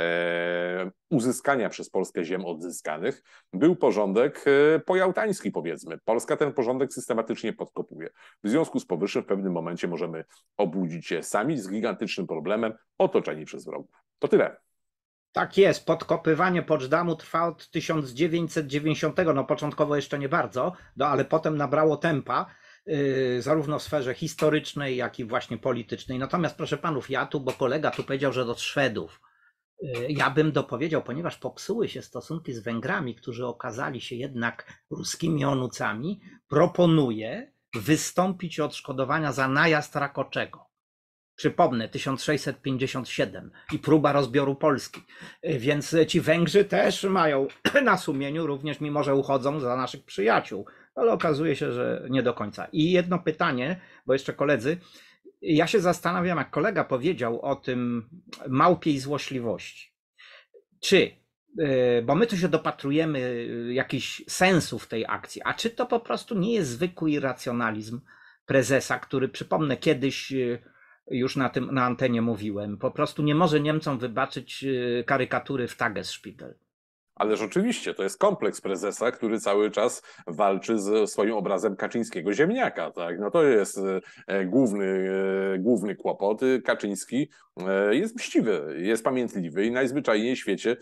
uzyskania przez Polskę ziem odzyskanych był porządek pojałtański, powiedzmy. Polska ten porządek systematycznie podkopuje. W związku z powyższym w pewnym momencie możemy obudzić się sami z gigantycznym problemem, otoczeni przez wrogów. To tyle. Tak jest, podkopywanie Poczdamу trwa od 1990, no początkowo jeszcze nie bardzo, no ale potem nabrało tempa, zarówno w sferze historycznej, jak i właśnie politycznej. Natomiast proszę panów, bo kolega tu powiedział, że do Szwedów. Ja bym dopowiedział, ponieważ popsuły się stosunki z Węgrami, którzy okazali się jednak ruskimi onucami, proponuję wystąpić o odszkodowania za najazd Rakoczego. Przypomnę, 1657 i próba rozbioru Polski. Więc ci Węgrzy też mają na sumieniu, również mimo że uchodzą za naszych przyjaciół, ale okazuje się, że nie do końca. I jedno pytanie, bo jeszcze koledzy, ja się zastanawiam, jak kolega powiedział o tym małpiej złośliwości. Czy, bo my tu się dopatrujemy jakichś sensów tej akcji, a czy to po prostu nie jest zwykły irracjonalizm prezesa, który, przypomnę, kiedyś już na antenie mówiłem, po prostu nie może Niemcom wybaczyć karykatury w Tagesspiegel. Ależ oczywiście, to jest kompleks prezesa, który cały czas walczy ze swoim obrazem kaczyńskiego ziemniaka. Tak? No to jest główny kłopot. Kaczyński jest mściwy, jest pamiętliwy i najzwyczajniej w świecie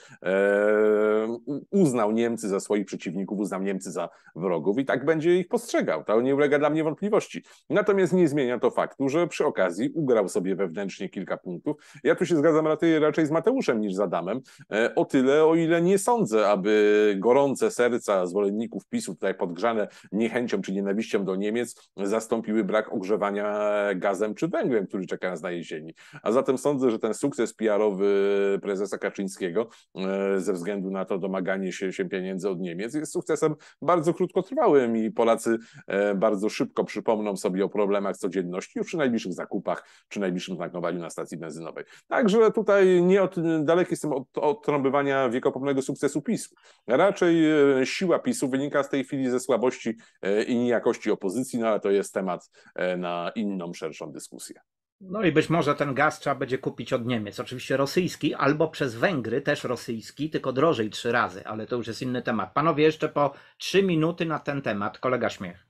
uznał Niemcy za swoich przeciwników, uznał Niemcy za wrogów i tak będzie ich postrzegał. To nie ulega dla mnie wątpliwości. Natomiast nie zmienia to faktu, że przy okazji ugrał sobie wewnętrznie kilka punktów. Ja tu się zgadzam raczej z Mateuszem niż z Adamem, o tyle, o ile nie sądzę, aby gorące serca zwolenników PiS-u, tutaj podgrzane niechęcią czy nienawiścią do Niemiec, zastąpiły brak ogrzewania gazem czy węglem, który czeka nas na jesieni. A zatem sądzę, że ten sukces PR-owy prezesa Kaczyńskiego ze względu na to domaganie się pieniędzy od Niemiec jest sukcesem bardzo krótkotrwałym i Polacy bardzo szybko przypomną sobie o problemach codzienności już przy najbliższych zakupach czy najbliższym tankowaniu na stacji benzynowej. Także tutaj daleki jestem od odtrąbywania wiekopomnego sukcesu PiS-u. Raczej siła PiS-u wynika z tej chwili ze słabości i niejakości opozycji, no ale to jest temat na inną, szerszą dyskusję. No i być może ten gaz trzeba będzie kupić od Niemiec, oczywiście rosyjski, albo przez Węgry, też rosyjski, tylko drożej 3 razy, ale to już jest inny temat. Panowie, jeszcze po 3 minuty na ten temat. Kolega Śmiech.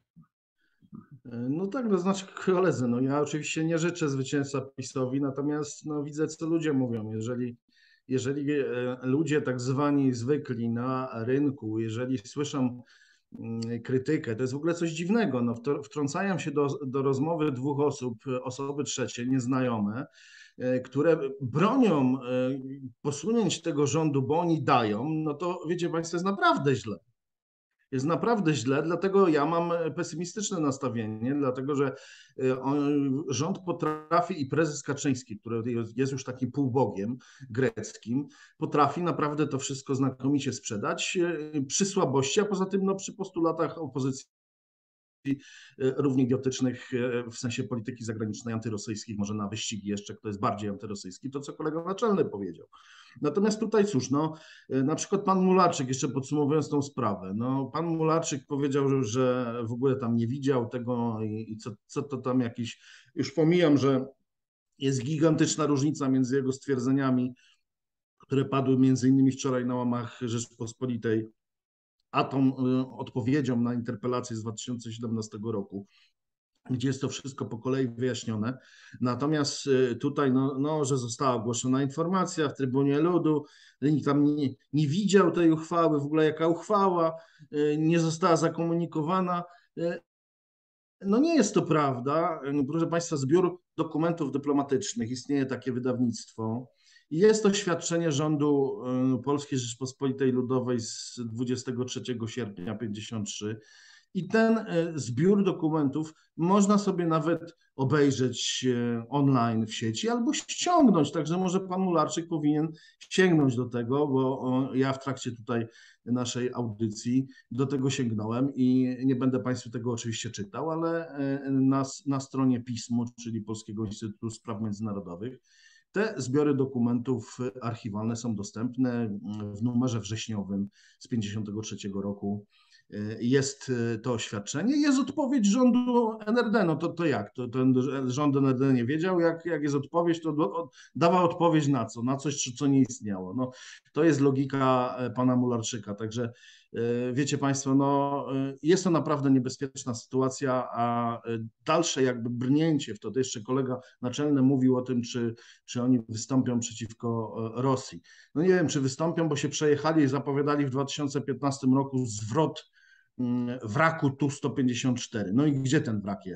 No tak, to znaczy koledzy, no ja oczywiście nie życzę zwycięstwa PiS-owi, natomiast no, widzę, co ludzie mówią. Jeżeli ludzie tak zwani zwykli na rynku, jeżeli słyszą krytykę, to jest w ogóle coś dziwnego. No, wtrącają się do rozmowy dwóch osób, osoby trzecie, nieznajome, które bronią posunięć tego rządu, bo oni dają, no to wiecie Państwo, jest naprawdę źle. Jest naprawdę źle, dlatego ja mam pesymistyczne nastawienie, dlatego że rząd potrafi i prezes Kaczyński, który jest już takim półbogiem greckim, potrafi naprawdę to wszystko znakomicie sprzedać przy słabości, a poza tym no, przy postulatach opozycji równie idiotycznych w sensie polityki zagranicznej, antyrosyjskich, może na wyścigi jeszcze, kto jest bardziej antyrosyjski, to co kolega naczelny powiedział. Natomiast tutaj cóż, no, na przykład pan Mularczyk, jeszcze podsumowując tą sprawę, no, pan Mularczyk powiedział, że w ogóle tam nie widział tego i co to tam jakiś, już pomijam, że jest gigantyczna różnica między jego stwierdzeniami, które padły między innymi wczoraj na łamach Rzeczpospolitej, a tą odpowiedzią na interpelację z 2017 roku, gdzie jest to wszystko po kolei wyjaśnione. Natomiast tutaj, że została ogłoszona informacja w Trybunie Ludu, nikt tam nie widział tej uchwały, w ogóle jaka uchwała, nie została zakomunikowana. No nie jest to prawda. Proszę Państwa, zbiór dokumentów dyplomatycznych, istnieje takie wydawnictwo. Jest to świadczenie rządu Polskiej Rzeczypospolitej Ludowej z 23 sierpnia 1953. I ten zbiór dokumentów można sobie nawet obejrzeć online w sieci albo ściągnąć. Także może pan Mularczyk powinien sięgnąć do tego, bo ja w trakcie tutaj naszej audycji do tego sięgnąłem i nie będę Państwu tego oczywiście czytał, ale na stronie PISM-u, czyli Polskiego Instytutu Spraw Międzynarodowych, te zbiory dokumentów archiwalne są dostępne w numerze wrześniowym z 1953 roku. Jest to oświadczenie, jest odpowiedź rządu NRD. No to jak? To ten rząd NRD nie wiedział, jak jest odpowiedź, to dawał odpowiedź na co? Na coś, co nie istniało. No, to jest logika pana Mularczyka. Także wiecie Państwo, no, jest to naprawdę niebezpieczna sytuacja, a dalsze jakby brnięcie w to jeszcze kolega naczelny mówił o tym, czy oni wystąpią przeciwko Rosji. No nie wiem, czy wystąpią, bo się przejechali i zapowiadali w 2015 roku zwrot wraku Tu-154. No i gdzie ten wrak jest?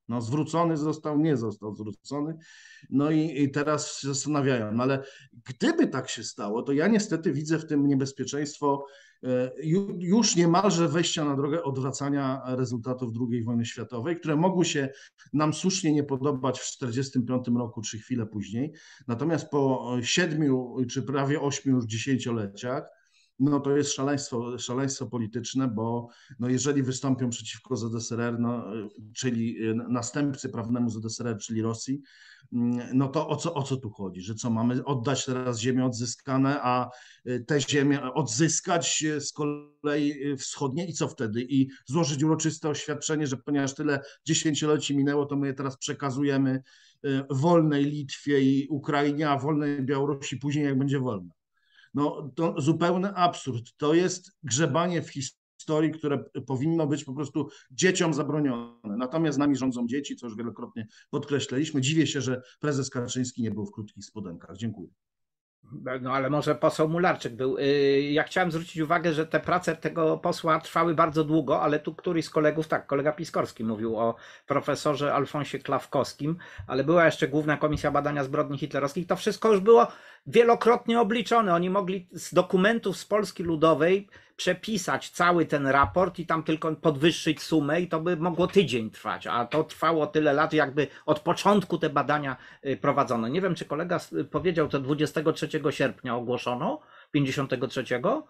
No zwrócony został, nie został zwrócony. No i teraz się zastanawiają. No ale gdyby tak się stało, to ja niestety widzę w tym niebezpieczeństwo już niemalże wejścia na drogę odwracania rezultatów II wojny światowej, które mogły się nam słusznie nie podobać w 1945 roku czy chwilę później. Natomiast po 7 czy prawie 8 już dziesięcioleciach, no to jest szaleństwo polityczne, bo no jeżeli wystąpią przeciwko ZSRR, no, czyli następcy prawnemu ZSRR, czyli Rosji, no to o co tu chodzi? Że co, mamy oddać teraz ziemie odzyskane, a te ziemie odzyskać z kolei wschodnie i co wtedy? I złożyć uroczyste oświadczenie, że ponieważ tyle dziesięcioleci minęło, to my je teraz przekazujemy wolnej Litwie i Ukrainie, a wolnej Białorusi później, jak będzie wolna. No to zupełny absurd. To jest grzebanie w historii, które powinno być po prostu dzieciom zabronione. Natomiast nami rządzą dzieci, co już wielokrotnie podkreślaliśmy. Dziwię się, że prezes Kaczyński nie był w krótkich spodenkach. Dziękuję. No ale może poseł Mularczyk był. Ja chciałem zwrócić uwagę, że te prace tego posła trwały bardzo długo, ale tu któryś z kolegów, tak, kolega Piskorski mówił o profesorze Alfonsie Klawkowskim, ale była jeszcze Główna Komisja Badania Zbrodni Hitlerowskich. To wszystko już było wielokrotnie obliczone. Oni mogli z dokumentów z Polski Ludowej przepisać cały ten raport i tam tylko podwyższyć sumę i to by mogło tydzień trwać, a to trwało tyle lat, jakby od początku te badania prowadzono. Nie wiem, czy kolega powiedział, to 23 sierpnia ogłoszono, 53.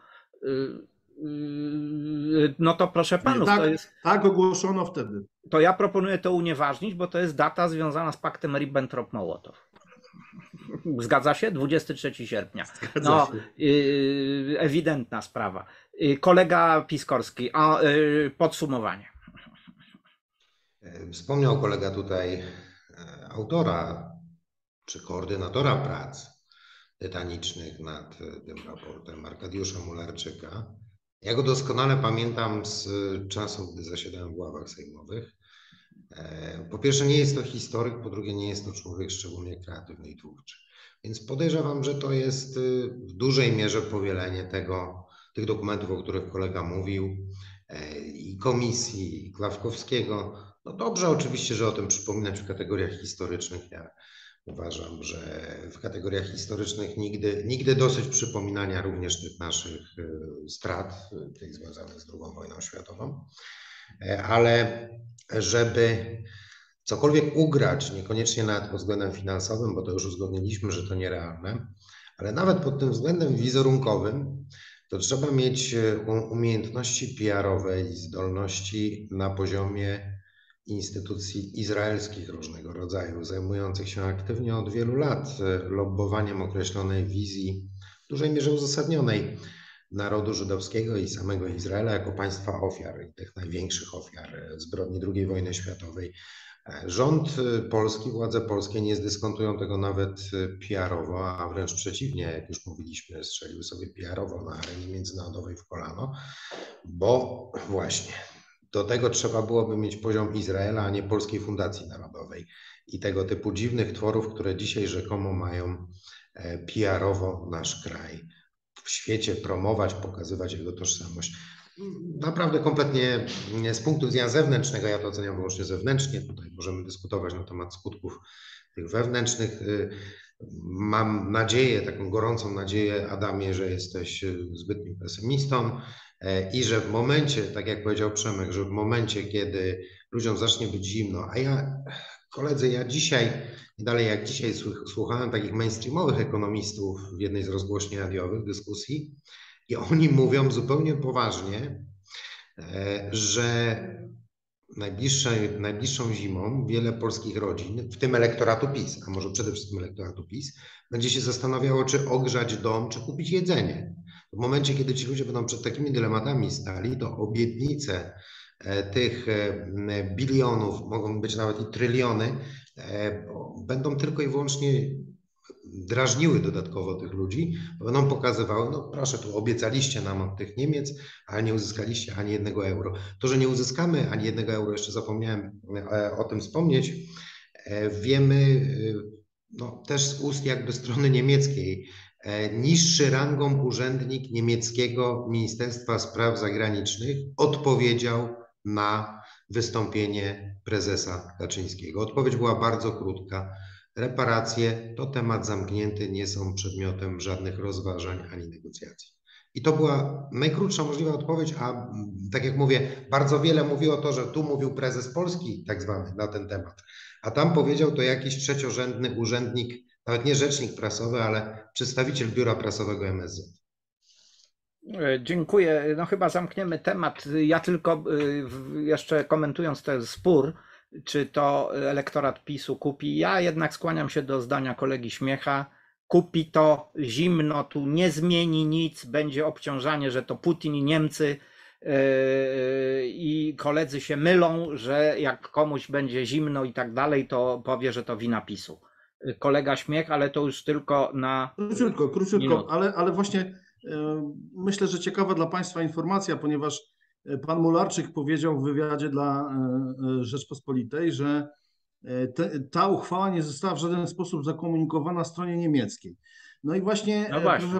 No to proszę panów, tak, to jest... Tak ogłoszono wtedy. To ja proponuję to unieważnić, bo to jest data związana z paktem Ribbentrop-Mołotow. Zgadza się? 23 sierpnia. No, ewidentna sprawa. Kolega Piskorski, a podsumowanie. Wspomniał kolega tutaj autora czy koordynatora prac tytanicznych nad tym raportem, Arkadiusza Mularczyka. Ja go doskonale pamiętam z czasów, gdy zasiadałem w ławach sejmowych. Po pierwsze, nie jest to historyk, po drugie, nie jest to człowiek szczególnie kreatywny i twórczy. Więc podejrzewam, że to jest w dużej mierze powielenie tych dokumentów, o których kolega mówił, i komisji, i Klawkowskiego. No dobrze oczywiście, że o tym przypominać w kategoriach historycznych. Ja uważam, że w kategoriach historycznych nigdy dosyć przypominania również tych naszych strat, tych związanych z II wojną światową. Ale żeby cokolwiek ugrać, niekoniecznie nawet pod względem finansowym, bo to już uzgodniliśmy, że to nierealne, ale nawet pod tym względem wizerunkowym, to trzeba mieć umiejętności PR-owe i zdolności na poziomie instytucji izraelskich różnego rodzaju, zajmujących się aktywnie od wielu lat lobbowaniem określonej wizji, w dużej mierze uzasadnionej, narodu żydowskiego i samego Izraela jako państwa ofiar i tych największych ofiar zbrodni II wojny światowej. Rząd polski, władze polskie nie zdyskontują tego nawet PR-owo, a wręcz przeciwnie, jak już mówiliśmy, strzeliły sobie PR-owo na arenie międzynarodowej w kolano, bo właśnie do tego trzeba byłoby mieć poziom Izraela, a nie Polskiej Fundacji Narodowej i tego typu dziwnych tworów, które dzisiaj rzekomo mają PR-owo nasz kraj w świecie promować, pokazywać jego tożsamość. Naprawdę kompletnie z punktu widzenia zewnętrznego, ja to oceniam wyłącznie zewnętrznie, tutaj możemy dyskutować na temat skutków tych wewnętrznych. Mam nadzieję, taką gorącą nadzieję, Adamie, że jesteś zbytnim pesymistą i że w momencie, tak jak powiedział Przemek, że w momencie, kiedy ludziom zacznie być zimno, a koledzy, ja dzisiaj, dalej jak dzisiaj słuchałem takich mainstreamowych ekonomistów w jednej z rozgłośni radiowych dyskusji i oni mówią zupełnie poważnie, że najbliższą zimą wiele polskich rodzin, w tym elektoratu PiS, a może przede wszystkim elektoratu PiS, będzie się zastanawiało, czy ogrzać dom, czy kupić jedzenie. W momencie, kiedy ci ludzie będą przed takimi dylematami stali, to obietnice tych bilionów, mogą być nawet i tryliony, będą tylko i wyłącznie drażniły dodatkowo tych ludzi, bo będą pokazywały, no proszę, tu obiecaliście nam od tych Niemiec, ale nie uzyskaliście ani jednego euro. To, że nie uzyskamy ani jednego euro, jeszcze zapomniałem o tym wspomnieć, wiemy no, też z ust jakby strony niemieckiej. Niższy rangą urzędnik niemieckiego Ministerstwa Spraw Zagranicznych odpowiedział na wystąpienie prezesa Kaczyńskiego. Odpowiedź była bardzo krótka. Reparacje to temat zamknięty, nie są przedmiotem żadnych rozważań ani negocjacji. I to była najkrótsza możliwa odpowiedź, a tak jak mówię, bardzo wiele mówiło to, że tu mówił prezes Polski tak zwany na ten temat, a tam powiedział to jakiś trzeciorzędny urzędnik, nawet nie rzecznik prasowy, ale przedstawiciel biura prasowego MSZ. Dziękuję. No chyba zamkniemy temat. Ja tylko jeszcze komentując ten spór, czy to elektorat PiS-u kupi, ja jednak skłaniam się do zdania kolegi Śmiecha. Kupi to zimno, tu nie zmieni nic, będzie obciążanie, że to Putin i Niemcy i koledzy się mylą, że jak komuś będzie zimno i tak dalej, to powie, że to wina PiS-u. Kolega Śmiech, ale to już tylko na Króciutko, ale właśnie myślę, że ciekawa dla Państwa informacja, ponieważ pan Mularczyk powiedział w wywiadzie dla Rzeczpospolitej, że ta uchwała nie została w żaden sposób zakomunikowana stronie niemieckiej. No i właśnie,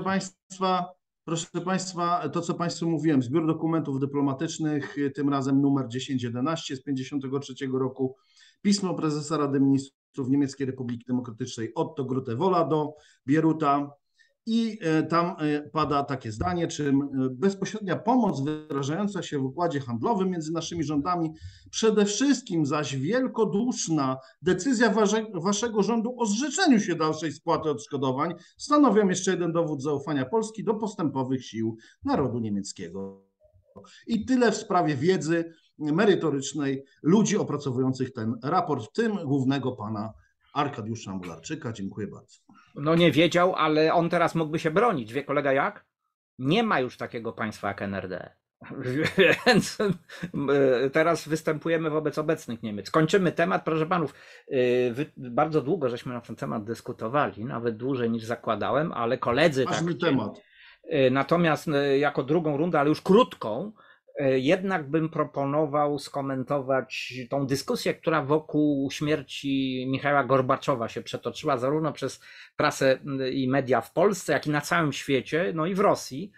proszę Państwa, to co Państwu mówiłem, zbiór dokumentów dyplomatycznych, tym razem numer 1011 z 1953 roku, pismo prezesa Rady Ministrów Niemieckiej Republiki Demokratycznej Otto Grutewola do Bieruta i tam pada takie zdanie, czym bezpośrednia pomoc wyrażająca się w układzie handlowym między naszymi rządami, przede wszystkim zaś wielkoduszna decyzja waszego rządu o zrzeczeniu się dalszej spłaty odszkodowań stanowią jeszcze jeden dowód zaufania Polski do postępowych sił narodu niemieckiego. I tyle w sprawie wiedzy merytorycznej ludzi opracowujących ten raport, w tym głównego pana Arkadiusza Mularczyka. Dziękuję bardzo. No nie wiedział, ale on teraz mógłby się bronić. Wie kolega jak? Nie ma już takiego państwa jak NRD. Więc teraz występujemy wobec obecnych Niemiec. Kończymy temat, proszę panów. Bardzo długo żeśmy na ten temat dyskutowali, nawet dłużej niż zakładałem, ale koledzy ważny temat. Natomiast jako drugą rundę, ale już krótką, jednak bym proponował skomentować tą dyskusję, która wokół śmierci Michała Gorbaczowa się przetoczyła zarówno przez prasę i media w Polsce, jak i na całym świecie, no i w Rosji.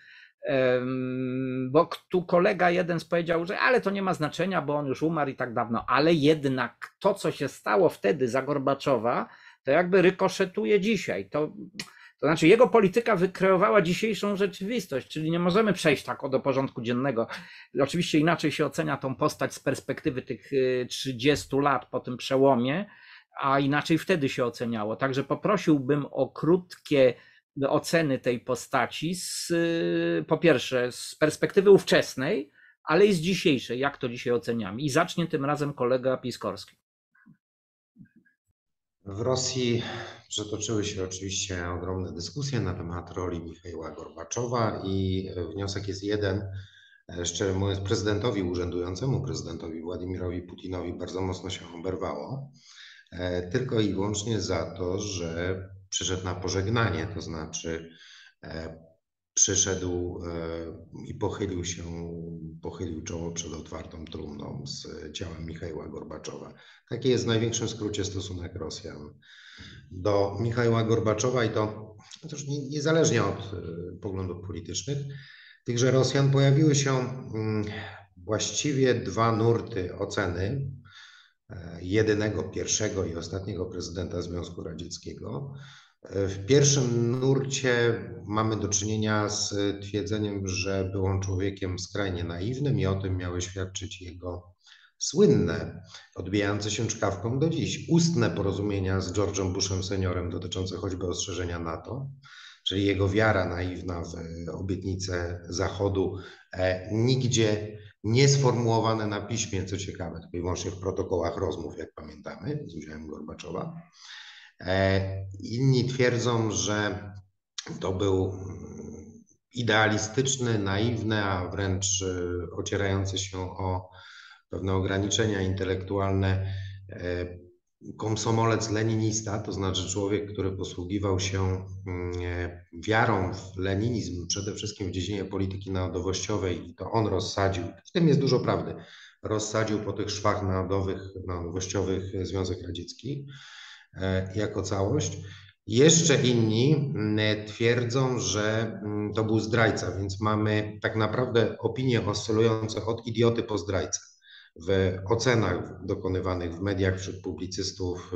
Bo tu kolega jeden powiedział, że ale to nie ma znaczenia, bo on już umarł i tak dawno, ale jednak to, co się stało wtedy za Gorbaczowa, to jakby rykoszetuje dzisiaj. To znaczy jego polityka wykreowała dzisiejszą rzeczywistość, czyli nie możemy przejść tak do porządku dziennego. Oczywiście inaczej się ocenia tą postać z perspektywy tych 30 lat po tym przełomie, a inaczej wtedy się oceniało. Także poprosiłbym o krótkie oceny tej postaci, po pierwsze z perspektywy ówczesnej, ale i z dzisiejszej, jak to dzisiaj oceniamy. I zacznie tym razem kolega Piskorski. W Rosji przetoczyły się oczywiście ogromne dyskusje na temat roli Michaiła Gorbaczowa i wniosek jest jeden, szczerze mówiąc urzędującemu prezydentowi Władimirowi Putinowi bardzo mocno się oberwało, tylko i wyłącznie za to, że przyszedł na pożegnanie, to znaczy przyszedł i pochylił czoło przed otwartą trumną z ciałem Michaiła Gorbaczowa. Taki jest w największym skrócie stosunek Rosjan do Michaiła Gorbaczowa i to już niezależnie od poglądów politycznych tychże Rosjan pojawiły się właściwie dwa nurty oceny jedynego, pierwszego i ostatniego prezydenta Związku Radzieckiego. W pierwszym nurcie mamy do czynienia z twierdzeniem, że był on człowiekiem skrajnie naiwnym i o tym miały świadczyć jego słynne, odbijające się czkawką do dziś, ustne porozumienia z George'em Bushem seniorem dotyczące choćby ostrzeżenia NATO, czyli jego wiara naiwna w obietnice Zachodu, nigdzie nie sformułowane na piśmie, co ciekawe, tylko i wyłącznie w protokołach rozmów, jak pamiętamy, z udziałem Gorbaczowa. Inni twierdzą, że to był idealistyczny, naiwny, a wręcz ocierający się o pewne ograniczenia intelektualne komsomolec leninista, to znaczy człowiek, który posługiwał się wiarą w leninizm, przede wszystkim w dziedzinie polityki narodowościowej i to on rozsadził, w tym jest dużo prawdy, rozsadził po tych szwach narodowościowych Związek Radziecki jako całość. Jeszcze inni twierdzą, że to był zdrajca, więc mamy tak naprawdę opinie oscylujące od idioty po zdrajcę. w ocenach dokonywanych w mediach wśród publicystów,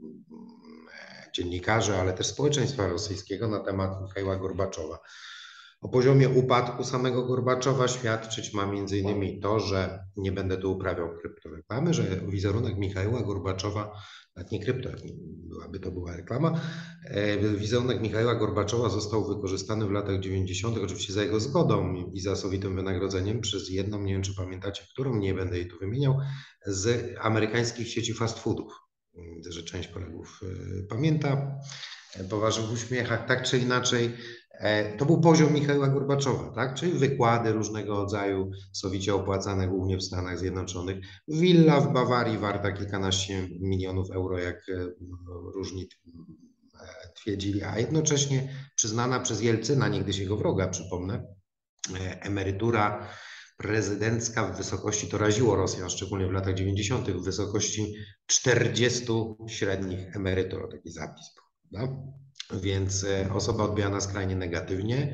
dziennikarzy, ale też społeczeństwa rosyjskiego na temat Michaiła Gorbaczowa. O poziomie upadku samego Gorbaczowa świadczyć ma m.in. to, że nie będę tu uprawiał kryptoreklamy, że wizerunek Michaiła Gorbaczowa, nawet nie krypto, to była reklama, wizerunek Michaiła Gorbaczowa został wykorzystany w latach 90., oczywiście za jego zgodą i za sowitym wynagrodzeniem przez jedną, nie wiem czy pamiętacie, którą, nie będę jej tu wymieniał, z amerykańskich sieci fast foodów. Widzę, że część kolegów pamięta po waszych uśmiechach, tak czy inaczej. To był poziom Michaiła Gorbaczowa, tak? Czyli wykłady różnego rodzaju, sowicie opłacane głównie w Stanach Zjednoczonych. Willa w Bawarii warta kilkanaście milionów euro, jak różni twierdzili, a jednocześnie przyznana przez Jelcyna, niegdyś jego wroga, przypomnę, emerytura prezydencka w wysokości, to raziło Rosjan, szczególnie w latach 90., w wysokości 40 średnich emerytur, taki zapis był, prawda? Więc osoba odbierana skrajnie negatywnie.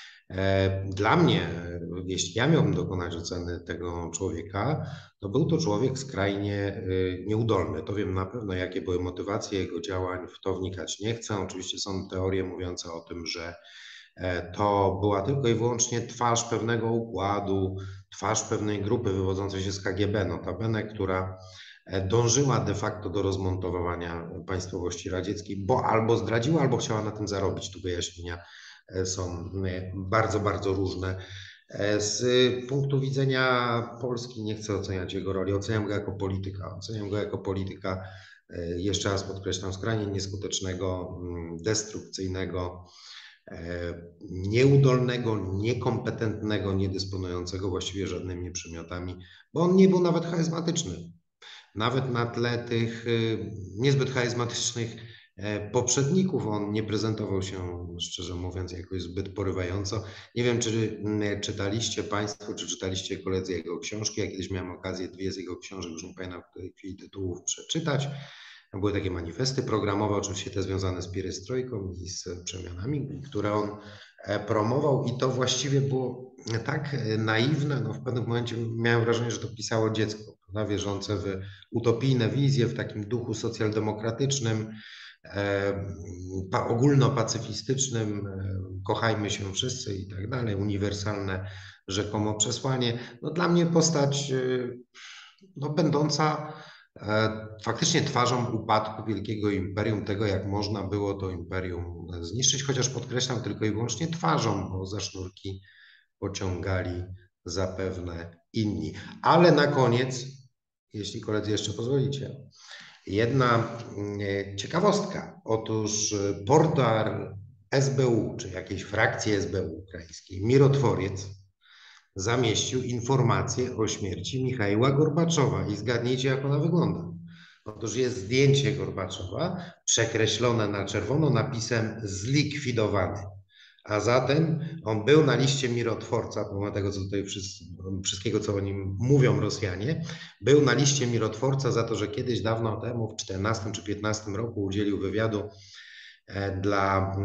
Dla mnie, jeśli ja miałbym dokonać oceny tego człowieka, to był to człowiek skrajnie nieudolny. To wiem na pewno, jakie były motywacje jego działań, w to wnikać nie chcę. Oczywiście są teorie mówiące o tym, że to była tylko i wyłącznie twarz pewnego układu, twarz pewnej grupy wywodzącej się z KGB, notabene, która dążyła de facto do rozmontowania państwowości radzieckiej, bo albo zdradziła, albo chciała na tym zarobić. Tu wyjaśnienia są bardzo, bardzo różne. Z punktu widzenia Polski nie chcę oceniać jego roli, oceniam go jako polityka. Oceniam go jako polityka, jeszcze raz podkreślam, skrajnie nieskutecznego, destrukcyjnego, nieudolnego, niekompetentnego, niedysponującego właściwie żadnymi przymiotami, bo on nie był nawet charyzmatyczny. Nawet na tle tych niezbyt charyzmatycznych poprzedników on nie prezentował się, szczerze mówiąc, jakoś zbyt porywająco. Nie wiem, czy czytaliście Państwo, czy czytaliście koledzy jego książki. Ja kiedyś miałem okazję dwie z jego książek, już nie pamiętam w tej chwili tytułów, przeczytać. Były takie manifesty programowe, oczywiście te związane z pierestrojką i z przemianami, które on promował, i to właściwie było tak naiwne, no w pewnym momencie miałem wrażenie, że to pisało dziecko, prawda, wierzące w utopijne wizje, w takim duchu socjaldemokratycznym, ogólnopacyfistycznym, kochajmy się wszyscy i tak dalej, uniwersalne rzekomo przesłanie. No dla mnie postać no, będąca faktycznie twarzą upadku wielkiego imperium, tego jak można było to imperium zniszczyć, chociaż podkreślam tylko i wyłącznie twarzą, bo za sznurki pociągali zapewne inni. Ale na koniec, jeśli koledzy jeszcze pozwolicie, jedna ciekawostka. Otóż portal SBU, czy jakiejś frakcji SBU ukraińskiej, Mirotworiec, zamieścił informację o śmierci Michaiła Gorbaczowa i zgadnijcie, jak ona wygląda. Otóż jest zdjęcie Gorbaczowa przekreślone na czerwono napisem zlikwidowany. A zatem on był na liście mirotworca, pomimo tego, co tutaj wszystkiego, co o nim mówią Rosjanie, był na liście mirotworca za to, że kiedyś dawno temu, w 14 czy 15 roku udzielił wywiadu dla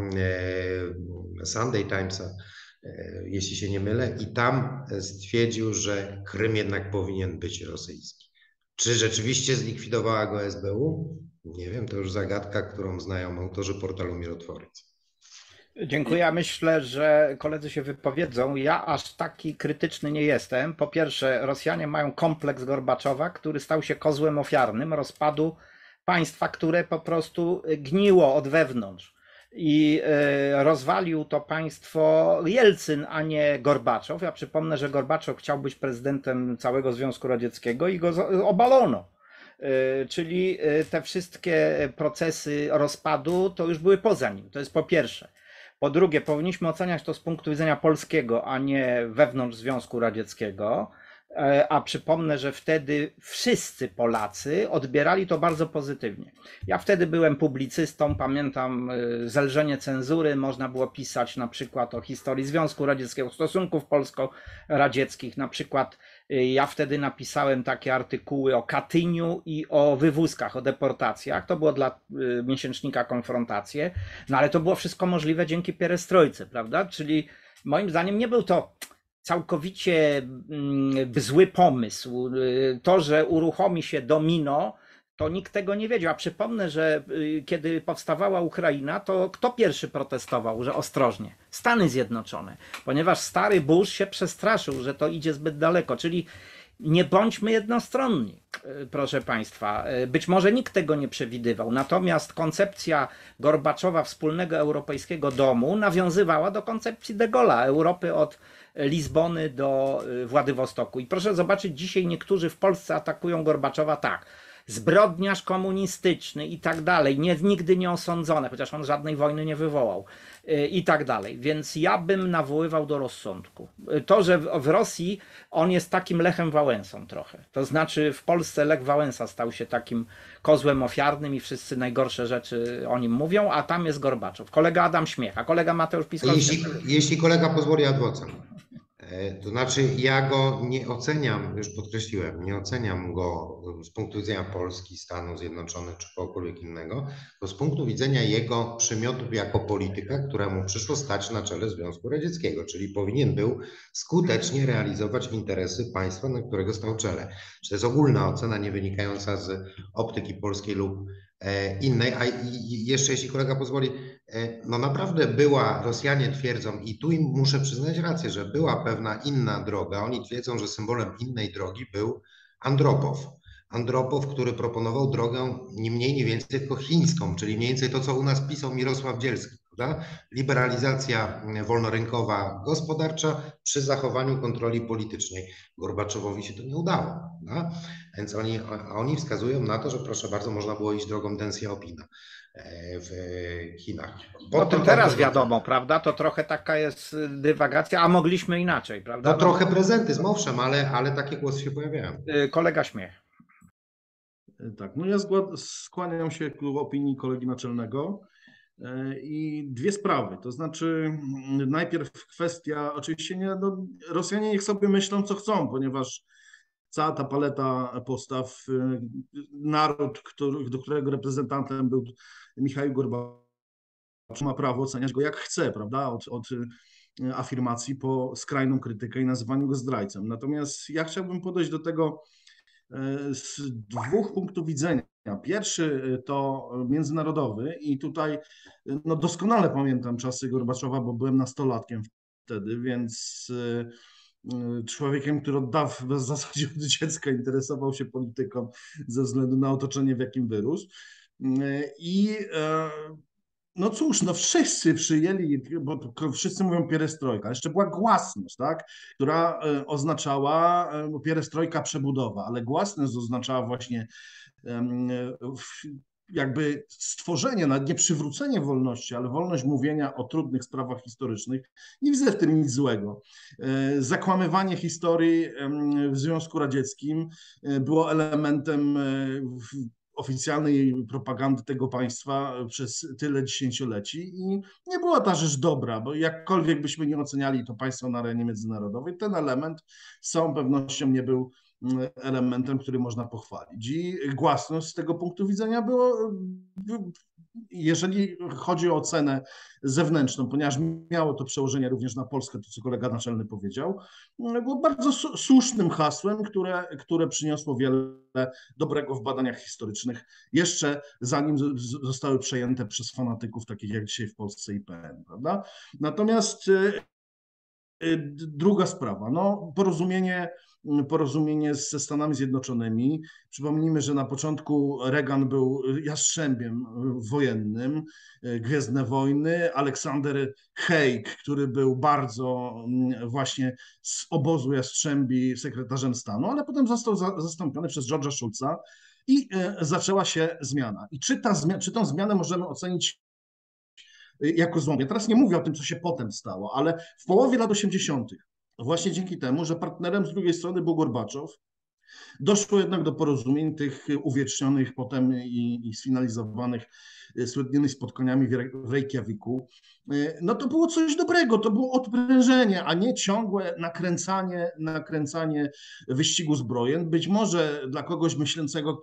Sunday Timesa, jeśli się nie mylę, i tam stwierdził, że Krym jednak powinien być rosyjski. Czy rzeczywiście zlikwidowała go SBU? Nie wiem, to już zagadka, którą znają autorzy portalu Mirotworzec. Dziękuję. Ja myślę, że koledzy się wypowiedzą. Ja aż taki krytyczny nie jestem. Po pierwsze, Rosjanie mają kompleks Gorbaczowa, który stał się kozłem ofiarnym rozpadu państwa, które po prostu gniło od wewnątrz. I rozwalił to państwo Jelcyn, a nie Gorbaczow. Ja przypomnę, że Gorbaczow chciał być prezydentem całego Związku Radzieckiego i go obalono. Czyli te wszystkie procesy rozpadu to już były poza nim. To jest po pierwsze. Po drugie, powinniśmy oceniać to z punktu widzenia polskiego, a nie wewnątrz Związku Radzieckiego. A przypomnę, że wtedy wszyscy Polacy odbierali to bardzo pozytywnie. Ja wtedy byłem publicystą, pamiętam zelżenie cenzury, można było pisać na przykład o historii Związku Radzieckiego, stosunków polsko-radzieckich. Na przykład ja wtedy napisałem takie artykuły o Katyniu i o wywózkach, o deportacjach. To było dla miesięcznika Konfrontacje, no ale to było wszystko możliwe dzięki pierestrojce, prawda? Czyli moim zdaniem nie był to całkowicie zły pomysł. To, że uruchomi się domino, to nikt tego nie wiedział. A przypomnę, że kiedy powstawała Ukraina, to kto pierwszy protestował, że ostrożnie? Stany Zjednoczone, ponieważ stary Bush się przestraszył, że to idzie zbyt daleko, czyli nie bądźmy jednostronni, proszę Państwa. Być może nikt tego nie przewidywał, natomiast koncepcja Gorbaczowa wspólnego europejskiego domu nawiązywała do koncepcji de Gaulle'a, Europy od Lizbony do Władywostoku. I proszę zobaczyć, dzisiaj niektórzy w Polsce atakują Gorbaczowa tak. Zbrodniarz komunistyczny i tak dalej, nigdy nie osądzony, chociaż on żadnej wojny nie wywołał i tak dalej. Więc ja bym nawoływał do rozsądku. To, że w Rosji on jest takim Lechem Wałęsą trochę. To znaczy w Polsce Lech Wałęsa stał się takim kozłem ofiarnym i wszyscy najgorsze rzeczy o nim mówią, a tam jest Gorbaczow. Kolega Adam Śmiech, a kolega Mateusz Piskowski. Jeśli kolega pozwoli, adwocem. To znaczy, ja go nie oceniam, już podkreśliłem, nie oceniam go z punktu widzenia Polski, Stanów Zjednoczonych czy kogokolwiek innego, to z punktu widzenia jego przymiotów jako polityka, któremu przyszło stać na czele Związku Radzieckiego, czyli powinien był skutecznie realizować interesy państwa, na którego stał czele. Czy to jest ogólna ocena, nie wynikająca z optyki polskiej lub innej, a jeszcze jeśli kolega pozwoli, no naprawdę Rosjanie twierdzą i tu im muszę przyznać rację, że była pewna inna droga, oni twierdzą, że symbolem innej drogi był Andropow. Andropow, który proponował drogę nie mniej, nie więcej, tylko chińską, czyli mniej więcej to, co u nas pisał Mirosław Dzielski, prawda? Liberalizacja wolnorynkowa gospodarcza przy zachowaniu kontroli politycznej. Gorbaczowowi się to nie udało, prawda? Więc oni wskazują na to, że proszę bardzo, można było iść drogą Deng Xiaopinga w Chinach. No to teraz wiadomo, prawda? To trochę taka jest dywagacja, a mogliśmy inaczej, prawda? No trochę prezentyzm, owszem, ale takie głosy się pojawiają. Kolega Śmiech. Tak, no ja skłaniam się ku opinii kolegi naczelnego i dwie sprawy, to znaczy najpierw kwestia, oczywiście nie, no, Rosjanie niech sobie myślą co chcą, ponieważ cała ta paleta postaw, naród, do którego reprezentantem był Michał Gorbaczow, ma prawo oceniać go jak chce, prawda, od afirmacji po skrajną krytykę i nazywanie go zdrajcą. Natomiast ja chciałbym podejść do tego z dwóch punktów widzenia. Pierwszy to międzynarodowy i tutaj no doskonale pamiętam czasy Gorbaczowa, bo byłem nastolatkiem wtedy, więc człowiekiem, który w zasadzie od dziecka interesował się polityką ze względu na otoczenie, w jakim wyrósł. I no cóż, no wszyscy przyjęli, bo wszyscy mówią pierestrojka, jeszcze była głasność, tak, która oznaczała pierestrojka przebudowa, ale głasność oznaczała właśnie jakby stworzenie, nawet nie przywrócenie wolności, ale wolność mówienia o trudnych sprawach historycznych. Nie widzę w tym nic złego. Zakłamywanie historii w Związku Radzieckim było elementem oficjalnej propagandy tego państwa przez tyle dziesięcioleci i nie była ta rzecz dobra, bo jakkolwiek byśmy nie oceniali to państwo na arenie międzynarodowej, ten element z całą pewnością nie był elementem, który można pochwalić. I głasność z tego punktu widzenia było, jeżeli chodzi o ocenę zewnętrzną, ponieważ miało to przełożenie również na Polskę, to co kolega naczelny powiedział, było bardzo słusznym hasłem, które przyniosło wiele dobrego w badaniach historycznych, jeszcze zanim zostały przejęte przez fanatyków takich jak dzisiaj w Polsce IPN, prawda? Natomiast druga sprawa, no porozumienie ze Stanami Zjednoczonymi. Przypomnijmy, że na początku Reagan był jastrzębiem wojennym, Gwiezdne Wojny, Aleksander Haig, który był bardzo właśnie z obozu jastrzębi sekretarzem stanu, ale potem został zastąpiony przez George'a Shultza i zaczęła się zmiana. I czy tę zmianę możemy ocenić jako złą? Ja teraz nie mówię o tym, co się potem stało, ale w połowie lat 80. właśnie dzięki temu, że partnerem z drugiej strony był Gorbaczow, doszło jednak do porozumień tych uwiecznionych potem i sfinalizowanych słynnymi spotkaniami w Reykjaviku. No to było coś dobrego, to było odprężenie, a nie ciągłe nakręcanie wyścigu zbrojen. Być może dla kogoś myślącego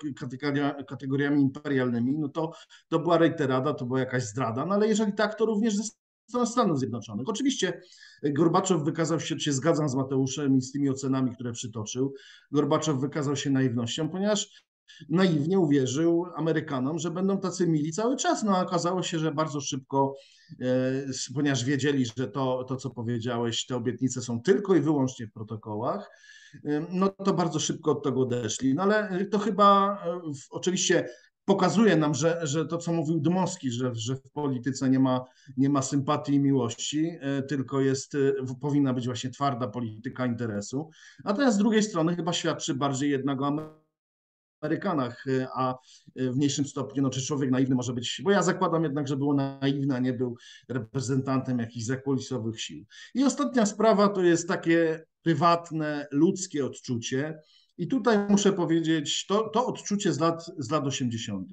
kategoriami imperialnymi, no to była rejterada, to była jakaś zdrada, no ale jeżeli tak, to również ze stronę Stanów Zjednoczonych. Oczywiście Gorbaczow wykazał się zgadzam z Mateuszem i z tymi ocenami, które przytoczył, Gorbaczow wykazał się naiwnością, ponieważ naiwnie uwierzył Amerykanom, że będą tacy mili cały czas. No a okazało się, że bardzo szybko, ponieważ wiedzieli, że to, co powiedziałeś, te obietnice są tylko i wyłącznie w protokołach, no to bardzo szybko od tego odeszli. No ale to chyba oczywiście pokazuje nam, że to, co mówił Dmowski, że w polityce nie ma sympatii i miłości, tylko powinna być właśnie twarda polityka interesu. Natomiast z drugiej strony chyba świadczy bardziej jednak o Amerykanach, a w mniejszym stopniu, no, czy człowiek naiwny może być, bo ja zakładam jednak, że był naiwny, a nie był reprezentantem jakichś zakulisowych sił. I ostatnia sprawa to jest takie prywatne, ludzkie odczucie. I tutaj muszę powiedzieć, to odczucie z lat 80.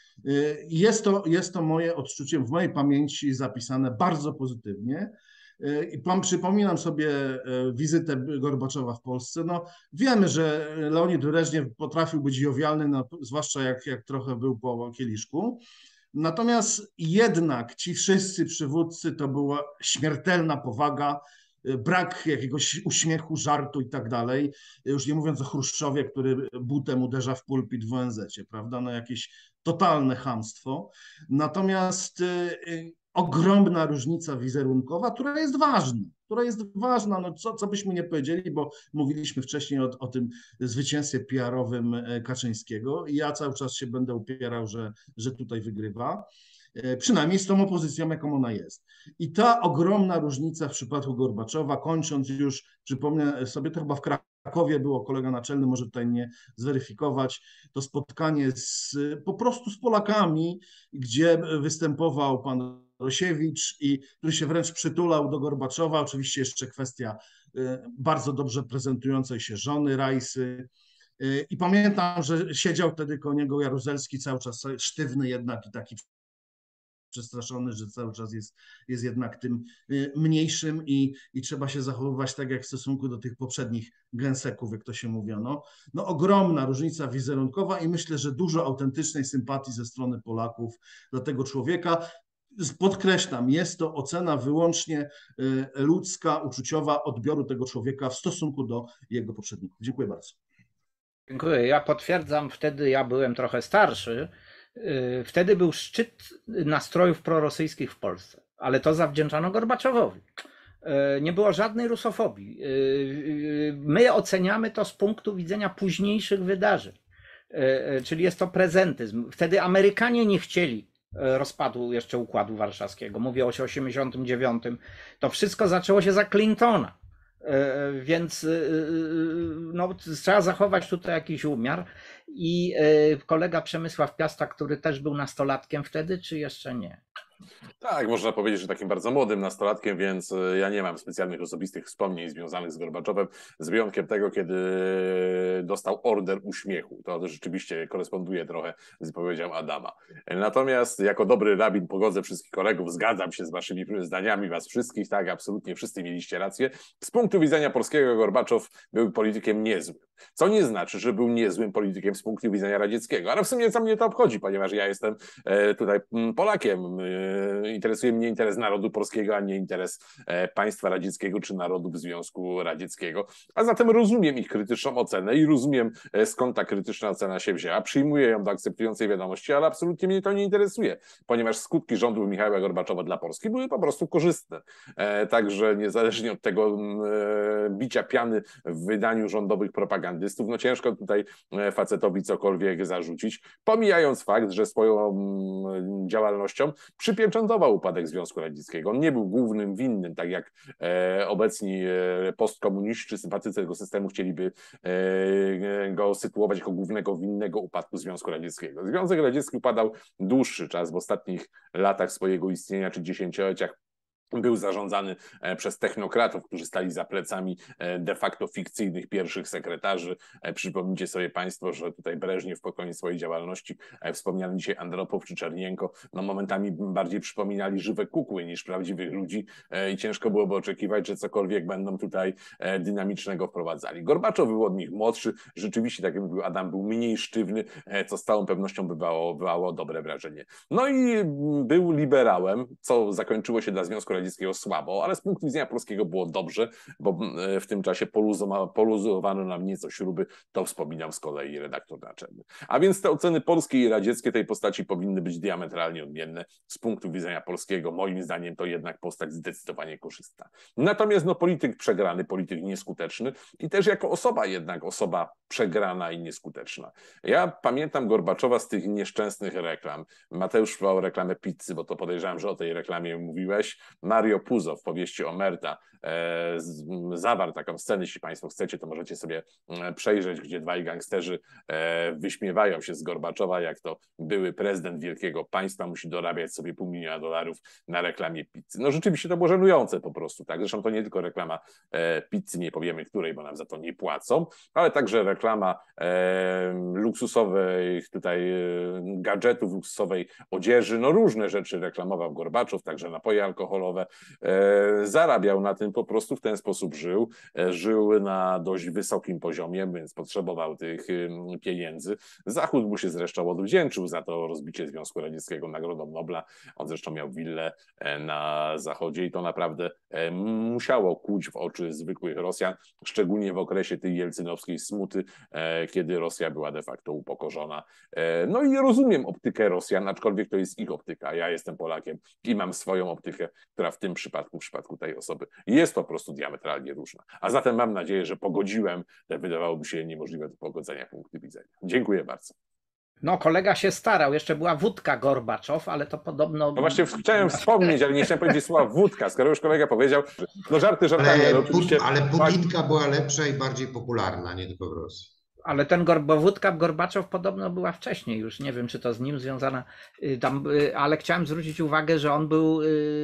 Jest to moje odczucie w mojej pamięci zapisane bardzo pozytywnie. I przypominam sobie wizytę Gorbaczowa w Polsce. No, wiemy, że Leonid Breżniew potrafił być jowialny, no, zwłaszcza jak trochę był po kieliszku. Natomiast jednak ci wszyscy przywódcy to była śmiertelna powaga, brak jakiegoś uśmiechu, żartu i tak dalej. Już nie mówiąc o Chruszczowie, który butem uderza w pulpit w ONZ-cie, prawda? No jakieś totalne chamstwo. Natomiast ogromna różnica wizerunkowa, która jest ważna, no co byśmy nie powiedzieli, bo mówiliśmy wcześniej o tym zwycięstwie PR-owym Kaczyńskiego i ja cały czas się będę upierał, że tutaj wygrywa, przynajmniej z tą opozycją, jaką ona jest. I ta ogromna różnica w przypadku Gorbaczowa, kończąc już, przypomnę sobie, to chyba w Krakowie było, kolega naczelny może tutaj mnie zweryfikować, to spotkanie po prostu z Polakami, gdzie występował pan Rosiewicz, który się wręcz przytulał do Gorbaczowa. Oczywiście jeszcze kwestia bardzo dobrze prezentującej się żony Rajsy. I pamiętam, że siedział wtedy koło niego Jaruzelski, cały czas sztywny jednak i taki przestraszony, że cały czas jest jednak tym mniejszym i trzeba się zachowywać tak jak w stosunku do tych poprzednich gęseków, jak to się mówiono. No ogromna różnica wizerunkowa i myślę, że dużo autentycznej sympatii ze strony Polaków dla tego człowieka. Podkreślam, jest to ocena wyłącznie ludzka, uczuciowa odbioru tego człowieka w stosunku do jego poprzedników. Dziękuję bardzo. Dziękuję. Ja potwierdzam, wtedy ja byłem trochę starszy. Wtedy był szczyt nastrojów prorosyjskich w Polsce, ale to zawdzięczano Gorbaczowowi. Nie było żadnej rusofobii. My oceniamy to z punktu widzenia późniejszych wydarzeń, czyli jest to prezentyzm. Wtedy Amerykanie nie chcieli rozpadu jeszcze Układu Warszawskiego. Mówię o 1989. To wszystko zaczęło się za Clintona. Więc no, trzeba zachować tutaj jakiś umiar. I kolega Przemysław Piasta, który też był nastolatkiem wtedy, czy jeszcze nie? Tak, można powiedzieć, że takim bardzo młodym nastolatkiem, więc ja nie mam specjalnych osobistych wspomnień związanych z Gorbaczowem, z wyjątkiem tego, kiedy dostał order uśmiechu. To rzeczywiście koresponduje trochę z wypowiedzią Adama. Natomiast jako dobry rabin pogodzę wszystkich kolegów, zgadzam się z waszymi zdaniami, was wszystkich, tak, absolutnie wszyscy mieliście rację. Z punktu widzenia polskiego Gorbaczow był politykiem niezłym. Co nie znaczy, że był niezłym politykiem z punktu widzenia radzieckiego, ale w sumie co mnie to obchodzi, ponieważ ja jestem tutaj Polakiem. Interesuje mnie interes narodu polskiego, a nie interes państwa radzieckiego czy narodów Związku Radzieckiego. A zatem rozumiem ich krytyczną ocenę i rozumiem, skąd ta krytyczna ocena się wzięła. Przyjmuję ją do akceptującej wiadomości, ale absolutnie mnie to nie interesuje, ponieważ skutki rządów Michała Gorbaczowa dla Polski były po prostu korzystne. Także niezależnie od tego bicia piany w wydaniu rządowych propagandystów, no ciężko tutaj facetowi cokolwiek zarzucić, pomijając fakt, że swoją działalnością przypieczętował upadek Związku Radzieckiego. On nie był głównym winnym, tak jak obecni postkomuniści czy sympatycy tego systemu chcieliby go sytuować jako głównego winnego upadku Związku Radzieckiego. Związek Radziecki upadał dłuższy czas, w ostatnich latach swojego istnienia czy dziesięcioleciach był zarządzany przez technokratów, którzy stali za plecami de facto fikcyjnych pierwszych sekretarzy. Przypomnijcie sobie Państwo, że tutaj Breżniew po koniec swojej działalności, wspomniany dzisiaj Andropow czy Czernienko, no momentami bardziej przypominali żywe kukły niż prawdziwych ludzi i ciężko byłoby oczekiwać, że cokolwiek będą tutaj dynamicznego wprowadzali. Gorbaczow był od nich młodszy, rzeczywiście, tak jak mówił Adam, był mniej sztywny, co z całą pewnością bywało dobre wrażenie. No i był liberałem, co zakończyło się dla Związku Radzieckiego Radzieckiego słabo, ale z punktu widzenia polskiego było dobrze, bo w tym czasie poluzowano nam nieco śruby, to wspominał z kolei redaktor naczelny. A więc te oceny polskie i radzieckie tej postaci powinny być diametralnie odmienne. Z punktu widzenia polskiego, moim zdaniem, to jednak postać zdecydowanie korzystna. Natomiast no, polityk przegrany, polityk nieskuteczny i też jako osoba jednak, osoba przegrana i nieskuteczna. Ja pamiętam Gorbaczowa z tych nieszczęsnych reklam. Mateusz wywołał reklamę pizzy, bo to podejrzewam, że o tej reklamie mówiłeś. Mario Puzo w powieści Omerta zawarł taką scenę, jeśli Państwo chcecie, to możecie sobie przejrzeć, gdzie dwaj gangsterzy wyśmiewają się z Gorbaczowa, jak to były prezydent wielkiego państwa musi dorabiać sobie $500 000 na reklamie pizzy. No rzeczywiście to było żenujące po prostu, tak? Zresztą to nie tylko reklama pizzy, nie powiemy której, bo nam za to nie płacą, ale także reklama luksusowej tutaj gadżetów, luksusowej odzieży, no różne rzeczy reklamował Gorbaczow, także napoje alkoholowe. Zarabiał na tym, po prostu w ten sposób żył. Żył na dość wysokim poziomie, więc potrzebował tych pieniędzy. Zachód mu się zresztą odwdzięczył za to rozbicie Związku Radzieckiego Nagrodą Nobla. On zresztą miał willę na Zachodzie i to naprawdę musiało kłuć w oczy zwykłych Rosjan, szczególnie w okresie tej jelcynowskiej smuty, kiedy Rosja była de facto upokorzona. No i rozumiem optykę Rosjan, aczkolwiek to jest ich optyka. Ja jestem Polakiem i mam swoją optykę, która w tym przypadku, w przypadku tej osoby jest po prostu diametralnie różna. A zatem mam nadzieję, że pogodziłem te wydawałoby się niemożliwe do pogodzenia punkty widzenia. Dziękuję bardzo. No, kolega się starał, jeszcze była wódka Gorbaczow, ale to podobno... No właśnie chciałem wspomnieć, ale nie chciałem powiedzieć słowa wódka, skoro już kolega powiedział, no żarty żartami, ale oczywiście... Ale Putinka była lepsza i bardziej popularna, nie tylko w Rosji. Ale wódka Gorbaczow podobno była wcześniej już, nie wiem, czy to z nim związana, ale chciałem zwrócić uwagę, że on był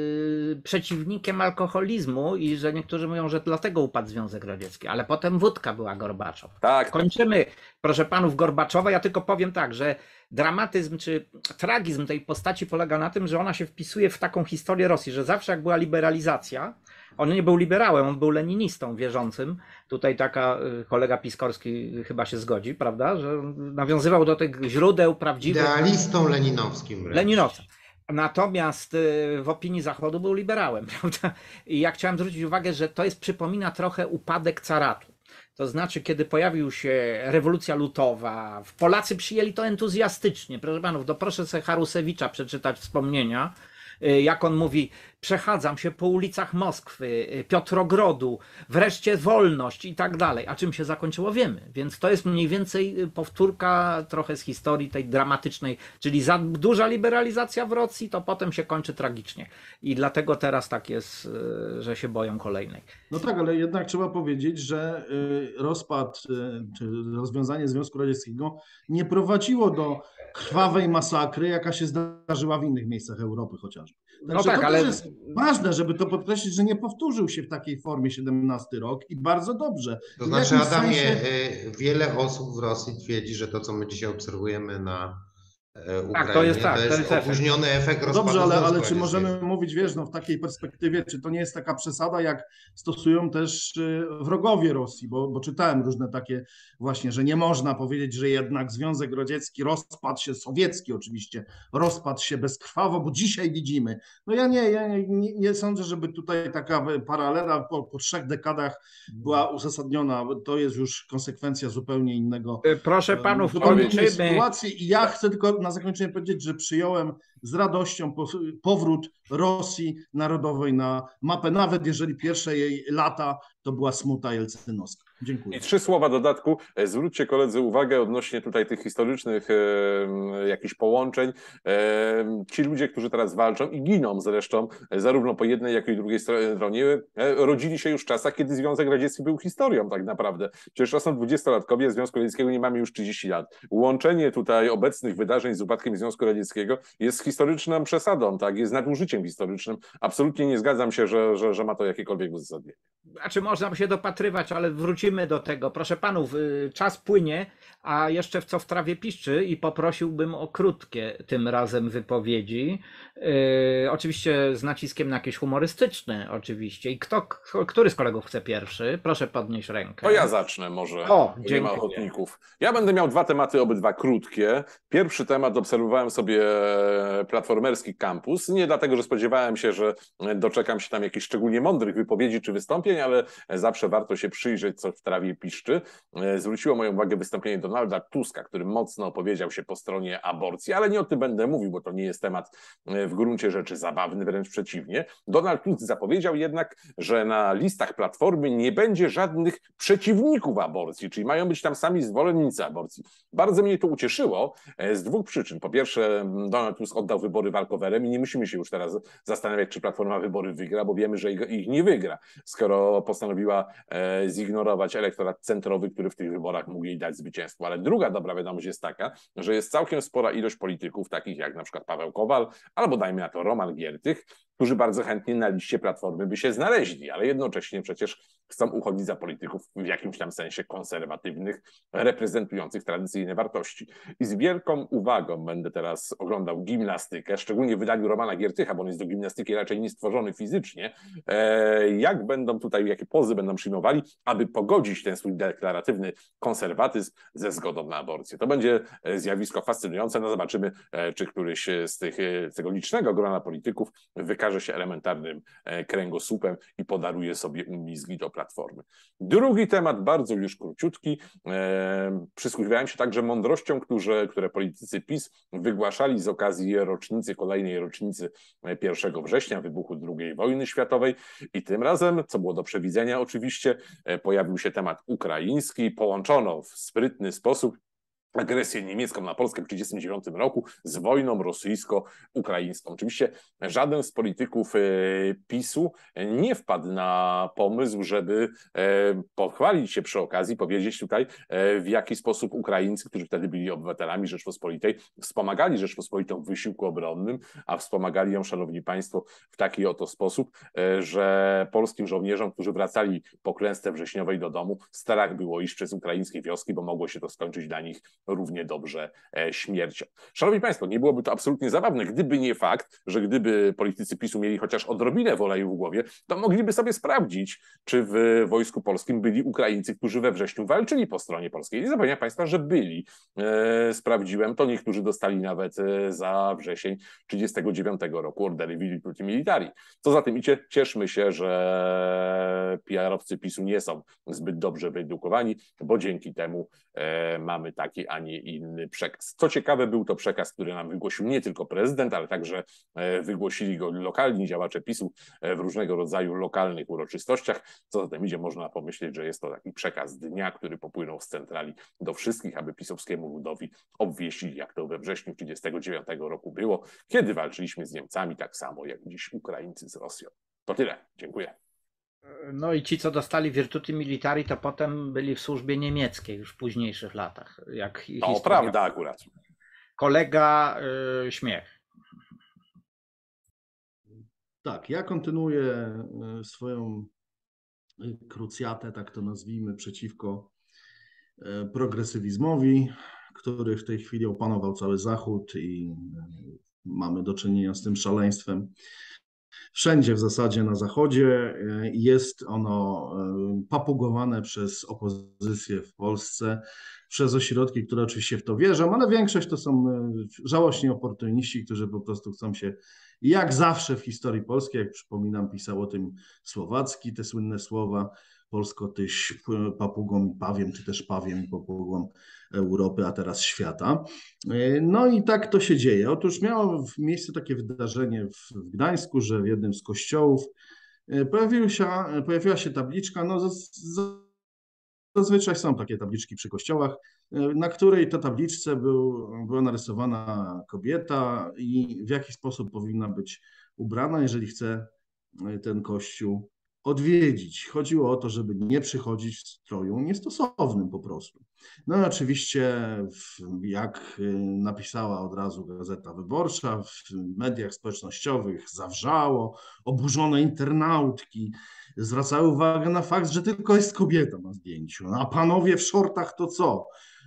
przeciwnikiem alkoholizmu i że niektórzy mówią, że dlatego upadł Związek Radziecki, ale potem wódka była Gorbaczow. Tak. Kończymy, proszę panów, Gorbaczowa. Ja tylko powiem tak, że dramatyzm czy tragizm tej postaci polega na tym, że ona się wpisuje w taką historię Rosji, że zawsze jak była liberalizacja, on nie był liberałem, on był leninistą wierzącym. Tutaj kolega Piskorski chyba się zgodzi, prawda, że nawiązywał do tych źródeł prawdziwych. Idealistą leninowskim. Leninowcem. Natomiast w opinii Zachodu był liberałem, prawda? I ja chciałem zwrócić uwagę, że to przypomina trochę upadek caratu. To znaczy, kiedy pojawiła się rewolucja lutowa, Polacy przyjęli to entuzjastycznie. Proszę panów, proszę sobie Harusewicza przeczytać wspomnienia, jak on mówi, przechadzam się po ulicach Moskwy, Piotrogrodu, wreszcie wolność i tak dalej. A czym się zakończyło, wiemy. Więc to jest mniej więcej powtórka trochę z historii tej dramatycznej, czyli za duża liberalizacja w Rosji, to potem się kończy tragicznie. I dlatego teraz tak jest, że się boją kolejnej. No tak, ale jednak trzeba powiedzieć, że rozpad czy rozwiązanie Związku Radzieckiego nie prowadziło do krwawej masakry, jaka się zdarzyła w innych miejscach Europy chociażby. Także no tak, to ale też jest ważne, żeby to podkreślić, że nie powtórzył się w takiej formie 17 rok i bardzo dobrze. To znaczy, Adamie, wiele osób w Rosji twierdzi, że to, co my dzisiaj obserwujemy na Ukrainie, to jest opóźniony efekt rozpadu. Dobrze, ale czy możemy mówić, w takiej perspektywie, czy to nie jest taka przesada, jak stosują też wrogowie Rosji, bo czytałem różne takie właśnie, że nie można powiedzieć, że jednak Związek Radziecki rozpadł się, sowiecki oczywiście, rozpadł się bezkrwawo, bo dzisiaj widzimy. No ja nie sądzę, żeby tutaj taka paralela po 3 dekadach była uzasadniona. To jest już konsekwencja zupełnie innego. Proszę panów, kończymy sytuacji i ja chcę tylko na zakończenie powiedzieć, że przyjąłem z radością powrót Rosji Narodowej na mapę, nawet jeżeli pierwsze jej lata to była smuta jelcynowska. Dziękuję. I 3 słowa dodatku. Zwróćcie koledzy uwagę odnośnie tutaj tych historycznych jakichś połączeń. Ci ludzie, którzy teraz walczą i giną zresztą, zarówno po jednej, jak i drugiej stronie, rodzili się już w czasach, kiedy Związek Radziecki był historią tak naprawdę. Przecież to są 20-latkowie, Związku Radzieckiego nie mamy już 30 lat. Łączenie tutaj obecnych wydarzeń z upadkiem Związku Radzieckiego jest historyczną przesadą, tak? Jest nadużyciem historycznym. Absolutnie nie zgadzam się, że ma to jakiekolwiek uzasadnienie. Znaczy można by się dopatrywać, ale wrócimy do tego. Proszę panów, czas płynie, a jeszcze w trawie piszczy i poprosiłbym o krótkie tym razem wypowiedzi. Oczywiście z naciskiem na jakieś humorystyczne oczywiście. I który z kolegów chce pierwszy? Proszę podnieść rękę. To ja zacznę może. Nie ma ochotników. Ja będę miał 2 tematy, obydwa krótkie. Pierwszy temat obserwowałem sobie platformerski kampus. Nie dlatego, że spodziewałem się, że doczekam się tam jakichś szczególnie mądrych wypowiedzi czy wystąpień, ale zawsze warto się przyjrzeć, co w trawie piszczy. Zwróciło moją uwagę wystąpienie Donalda Tuska, który mocno opowiedział się po stronie aborcji, ale nie o tym będę mówił, bo to nie jest temat w gruncie rzeczy zabawny, wręcz przeciwnie. Donald Tusk zapowiedział jednak, że na listach Platformy nie będzie żadnych przeciwników aborcji, czyli mają być tam sami zwolennicy aborcji. Bardzo mnie to ucieszyło z dwóch przyczyn. Po pierwsze, Donald Tusk oddał wybory walkowerem i nie musimy się już teraz zastanawiać, czy Platforma wybory wygra, bo wiemy, że ich nie wygra, skoro postanowiła zignorować elektorat centrowy, który w tych wyborach mógł jej dać zwycięstwo. Ale druga dobra wiadomość jest taka, że jest całkiem spora ilość polityków, takich jak na przykład Paweł Kowal, albo dajmy na to Roman Giertych, którzy bardzo chętnie na liście Platformy by się znaleźli, ale jednocześnie przecież chcą uchodzić za polityków w jakimś tam sensie konserwatywnych, reprezentujących tradycyjne wartości. I z wielką uwagą będę teraz oglądał gimnastykę, szczególnie w wydaniu Romana Giertycha, bo on jest do gimnastyki raczej nie stworzony fizycznie, jak będą tutaj, jakie pozy będą przyjmowali, aby pogodzić ten swój deklaratywny konserwatyzm ze zgodą na aborcję. To będzie zjawisko fascynujące, no zobaczymy, czy któryś z tego licznego grona polityków wykaże się elementarnym kręgosłupem i podaruje sobie umizgi do Platformy. Drugi temat, bardzo już króciutki. Przysłuchiwałem się także mądrościom, które politycy PiS wygłaszali z okazji kolejnej rocznicy 1 września, wybuchu II wojny światowej i tym razem, co było do przewidzenia oczywiście, pojawił się temat ukraiński, połączono w sprytny sposób agresję niemiecką na Polskę w 1939 roku z wojną rosyjsko-ukraińską. Oczywiście żaden z polityków PiS-u nie wpadł na pomysł, żeby pochwalić się przy okazji, powiedzieć tutaj, w jaki sposób Ukraińcy, którzy wtedy byli obywatelami Rzeczpospolitej, wspomagali Rzeczpospolitą w wysiłku obronnym, a wspomagali ją, szanowni państwo, w taki oto sposób, że polskim żołnierzom, którzy wracali po klęsce wrześniowej do domu, strach było iść przez ukraińskie wioski, bo mogło się to skończyć dla nich równie dobrze śmiercią. Szanowni państwo, nie byłoby to absolutnie zabawne, gdyby nie fakt, że gdyby politycy PiS-u mieli chociaż odrobinę woleju w głowie, to mogliby sobie sprawdzić, czy w Wojsku Polskim byli Ukraińcy, którzy we wrześniu walczyli po stronie polskiej. I zapewniam państwa, że byli. Sprawdziłem to, niektórzy dostali nawet za wrzesień 1939 roku ordery Virtuti Militari. Co za tym idzie, cieszmy się, że PR-owcy PiS-u nie są zbyt dobrze wyedukowani, bo dzięki temu mamy taki, a nie inny przekaz. Co ciekawe, był to przekaz, który nam wygłosił nie tylko prezydent, ale także wygłosili go lokalni działacze PiS-u w różnego rodzaju lokalnych uroczystościach. Co za tym idzie, można pomyśleć, że jest to taki przekaz dnia, który popłynął z centrali do wszystkich, aby pisowskiemu ludowi obwieścić, jak to we wrześniu 1939 roku było, kiedy walczyliśmy z Niemcami, tak samo jak dziś Ukraińcy z Rosją. To tyle. Dziękuję. No i ci, co dostali Virtuti Militari, to potem byli w służbie niemieckiej już w późniejszych latach. Jak to prawda akurat. Kolega śmiech. Tak, ja kontynuuję swoją krucjatę, tak to nazwijmy, przeciwko progresywizmowi, który w tej chwili opanował cały Zachód i mamy do czynienia z tym szaleństwem. Wszędzie w zasadzie na Zachodzie jest ono papugowane przez opozycję w Polsce, przez ośrodki, które oczywiście w to wierzą, ale większość to są żałośni oportuniści, którzy po prostu chcą się, jak zawsze w historii polskiej, jak przypominam, pisał o tym Słowacki, te słynne słowa, Polsko tyś papugą i pawiem, czy też pawiem i papugą Europy, a teraz świata. No i tak to się dzieje. Otóż miało miejsce takie wydarzenie w Gdańsku, że w jednym z kościołów pojawiła się tabliczka, no zazwyczaj są takie tabliczki przy kościołach, na której to tabliczce była narysowana kobieta i w jaki sposób powinna być ubrana, jeżeli chce ten kościół odwiedzić. Chodziło o to, żeby nie przychodzić w stroju niestosownym po prostu. No i oczywiście, jak napisała od razu Gazeta Wyborcza, w mediach społecznościowych zawrzało, oburzone internautki zwracały uwagę na fakt, że tylko jest kobieta na zdjęciu. A panowie w szortach to co?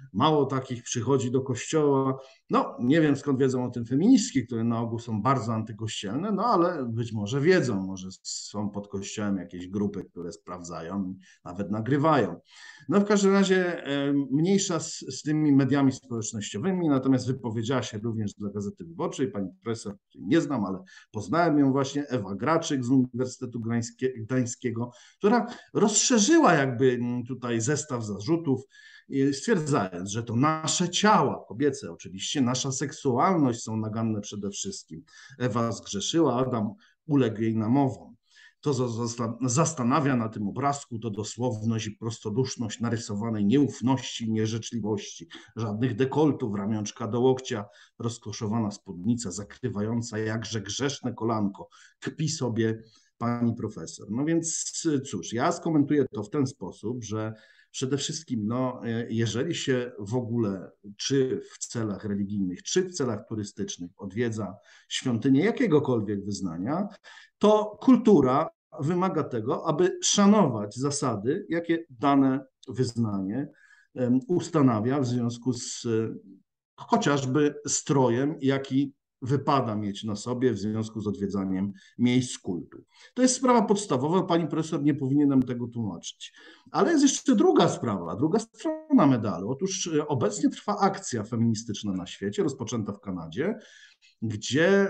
mało takich przychodzi do kościoła. No, nie wiem skąd wiedzą o tym feministki, które na ogół są bardzo antykościelne, no ale być może wiedzą, może są pod kościołem jakieś grupy, które sprawdzają, nawet nagrywają. No w każdym razie mniejsza z tymi mediami społecznościowymi, natomiast wypowiedziała się również dla Gazety Wyborczej, pani profesor, której nie znam, ale poznałem ją właśnie, Ewa Graczyk z Uniwersytetu Gdańskiego, która rozszerzyła jakby tutaj zestaw zarzutów, stwierdzając, że to nasze ciała, kobiece oczywiście, nasza seksualność są naganne przede wszystkim. Ewa zgrzeszyła, Adam uległ jej namowom. To, co zastanawia na tym obrazku, to dosłowność i prostoduszność narysowanej nieufności, nieżyczliwości. Żadnych dekoltów, ramionczka do łokcia, rozkoszowana spódnica zakrywająca jakże grzeszne kolanko. Kpi sobie pani profesor. No więc cóż, ja skomentuję to w ten sposób, że przede wszystkim, no, jeżeli się w ogóle, czy w celach religijnych, czy w celach turystycznych odwiedza świątynię jakiegokolwiek wyznania, to kultura wymaga tego, aby szanować zasady, jakie dane wyznanie ustanawia w związku z chociażby strojem, jaki wypada mieć na sobie w związku z odwiedzaniem miejsc kultu. To jest sprawa podstawowa, pani profesor nie powinienem tego tłumaczyć. Ale jest jeszcze druga sprawa, druga strona medalu. Otóż obecnie trwa akcja feministyczna na świecie, rozpoczęta w Kanadzie, gdzie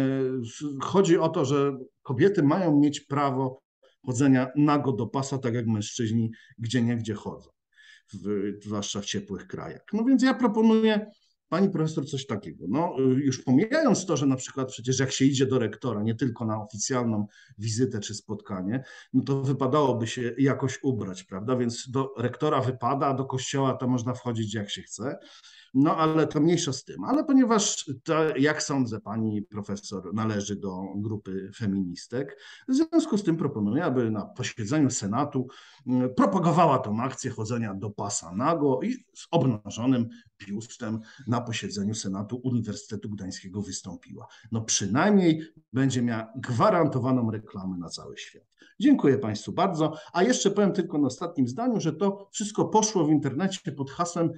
chodzi o to, że kobiety mają mieć prawo chodzenia nago do pasa, tak jak mężczyźni gdzieniegdzie chodzą, zwłaszcza w ciepłych krajach. No więc ja proponuję pani profesor coś takiego. No, już pomijając to, że na przykład przecież jak się idzie do rektora, nie tylko na oficjalną wizytę czy spotkanie, no to wypadałoby się jakoś ubrać, prawda? Więc do rektora wypada, a do kościoła to można wchodzić jak się chce. No ale to mniejsza z tym. Ale ponieważ, to, jak sądzę, pani profesor należy do grupy feministek, w związku z tym proponuję, aby na posiedzeniu Senatu propagowała tą akcję chodzenia do pasa nago i z obnażonym biustem na posiedzeniu Senatu Uniwersytetu Gdańskiego wystąpiła. No przynajmniej będzie miała gwarantowaną reklamę na cały świat. Dziękuję Państwu bardzo. A jeszcze powiem tylko na ostatnim zdaniu, że to wszystko poszło w internecie pod hasłem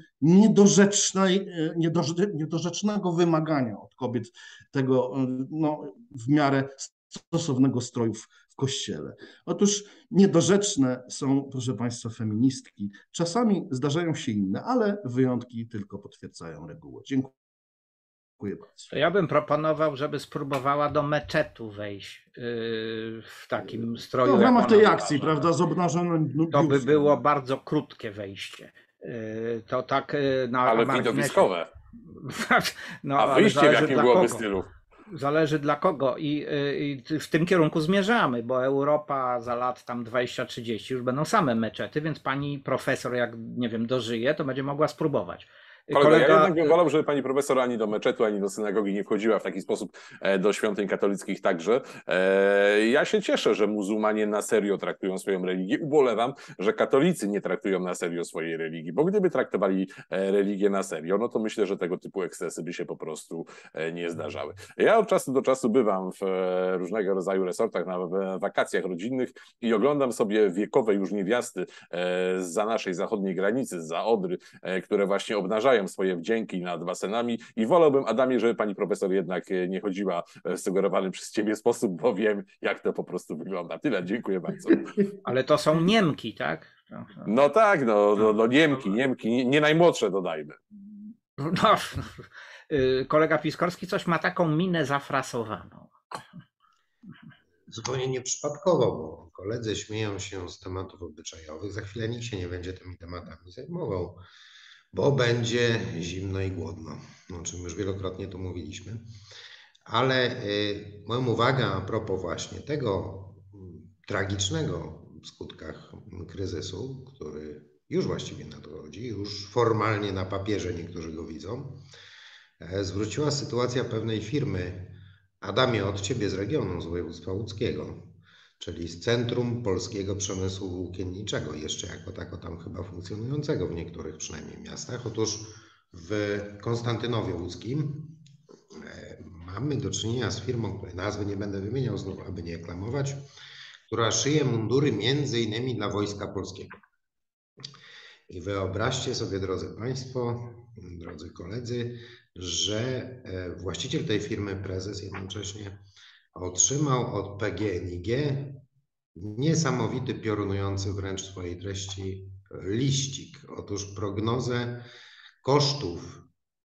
niedorzecznego wymagania od kobiet tego no, w miarę stosownego stroju w kościele. Otóż niedorzeczne są, proszę Państwa, feministki. Czasami zdarzają się inne, ale wyjątki tylko potwierdzają regułę. Dziękuję bardzo. To ja bym proponował, żeby spróbowała do meczetu wejść w takim stroju. To w ramach tej akcji, prawda, z obnażonym biustem. To by było bardzo krótkie wejście. To tak na ale widowiskowe. No, a wyjście w jakim byłoby stylu? Zależy dla kogo i w tym kierunku zmierzamy, bo Europa za lat tam 20-30 już będą same meczety, więc pani profesor, jak nie wiem, dożyje, to będzie mogła spróbować. Ja jednak bym wolał, żeby pani profesor ani do meczetu, ani do synagogi nie wchodziła w taki sposób do świątyń katolickich także. Ja się cieszę, że muzułmanie na serio traktują swoją religię. Ubolewam, że katolicy nie traktują na serio swojej religii, bo gdyby traktowali religię na serio, no to myślę, że tego typu ekscesy by się po prostu nie zdarzały. Ja od czasu do czasu bywam w różnego rodzaju resortach na wakacjach rodzinnych i oglądam sobie wiekowe już niewiasty zza naszej zachodniej granicy, zza Odry, które właśnie obnażają swoje wdzięki nad basenami i wolałbym, Adamie, żeby pani profesor jednak nie chodziła w sugerowany przez ciebie sposób, bo wiem, jak to po prostu wygląda. Tyle, dziękuję bardzo. Ale to są Niemki, tak? No tak, no Niemki, nie najmłodsze dodajmy. No, kolega Piskorski coś ma taką minę zafrasowaną. Zupełnie nieprzypadkowo, bo koledzy śmieją się z tematów obyczajowych. Za chwilę nikt się nie będzie tymi tematami zajmował, bo będzie zimno i głodno, o czym już wielokrotnie tu mówiliśmy. Ale moją uwagę a propos właśnie tego tragicznego w skutkach kryzysu, który już właściwie nadchodzi, już formalnie na papierze niektórzy go widzą, zwróciła sytuacja pewnej firmy, Adamie, od ciebie z regionu, z województwa łódzkiego, czyli z Centrum Polskiego Przemysłu Włókienniczego, jeszcze jako tako tam chyba funkcjonującego w niektórych przynajmniej miastach. Otóż w Konstantynowie Łódzkim mamy do czynienia z firmą, której nazwy nie będę wymieniał znów, aby nie reklamować, która szyje mundury między innymi dla Wojska Polskiego. I wyobraźcie sobie, drodzy Państwo, drodzy koledzy, że właściciel tej firmy, prezes jednocześnie otrzymał od PGNiG niesamowity, piorunujący wręcz w swojej treści liścik. Otóż prognozę kosztów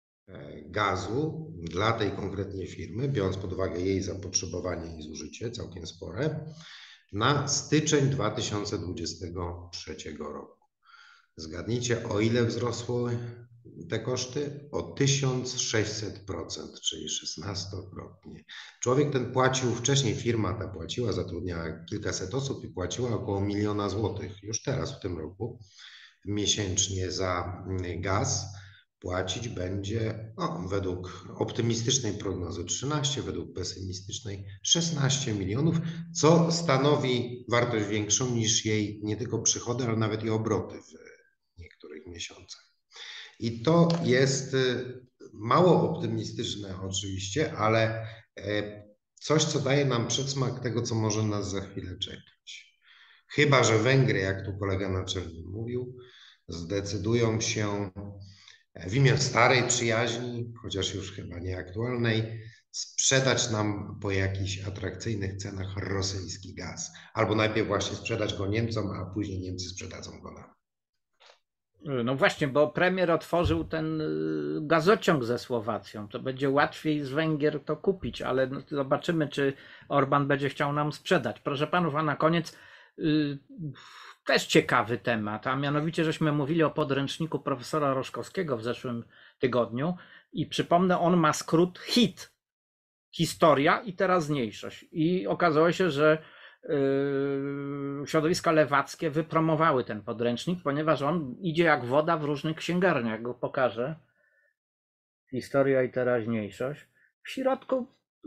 gazu dla tej konkretnie firmy, biorąc pod uwagę jej zapotrzebowanie i zużycie całkiem spore, na styczeń 2023 roku. Zgadnijcie, o ile wzrosły te koszty? O 1600%, czyli 16-krotnie. Człowiek ten płacił, wcześniej firma ta płaciła, zatrudniała kilkaset osób i płaciła około 1 000 000 złotych, już teraz w tym roku, miesięcznie za gaz. Płacić będzie według optymistycznej prognozy 13, według pesymistycznej 16 milionów, co stanowi wartość większą niż jej nie tylko przychody, ale nawet i obroty w niektórych miesiącach. I to jest mało optymistyczne oczywiście, ale coś, co daje nam przedsmak tego, co może nas za chwilę czekać. Chyba że Węgry, jak tu kolega naczelny mówił, zdecydują się w imię starej przyjaźni, chociaż już chyba nieaktualnej, sprzedać nam po jakichś atrakcyjnych cenach rosyjski gaz. Albo najpierw właśnie sprzedać go Niemcom, a później Niemcy sprzedadzą go nam. No właśnie, bo premier otworzył ten gazociąg ze Słowacją. To będzie łatwiej z Węgier to kupić, ale zobaczymy, czy Orban będzie chciał nam sprzedać. Proszę panów, a na koniec też ciekawy temat, a mianowicie żeśmy mówili o podręczniku profesora Roszkowskiego w zeszłym tygodniu i przypomnę, on ma skrót HIT, historia i teraźniejszość. I okazało się, że środowiska lewackie wypromowały ten podręcznik, ponieważ on idzie jak woda w różnych księgarniach. Go pokażę. Historia i teraźniejszość. W środku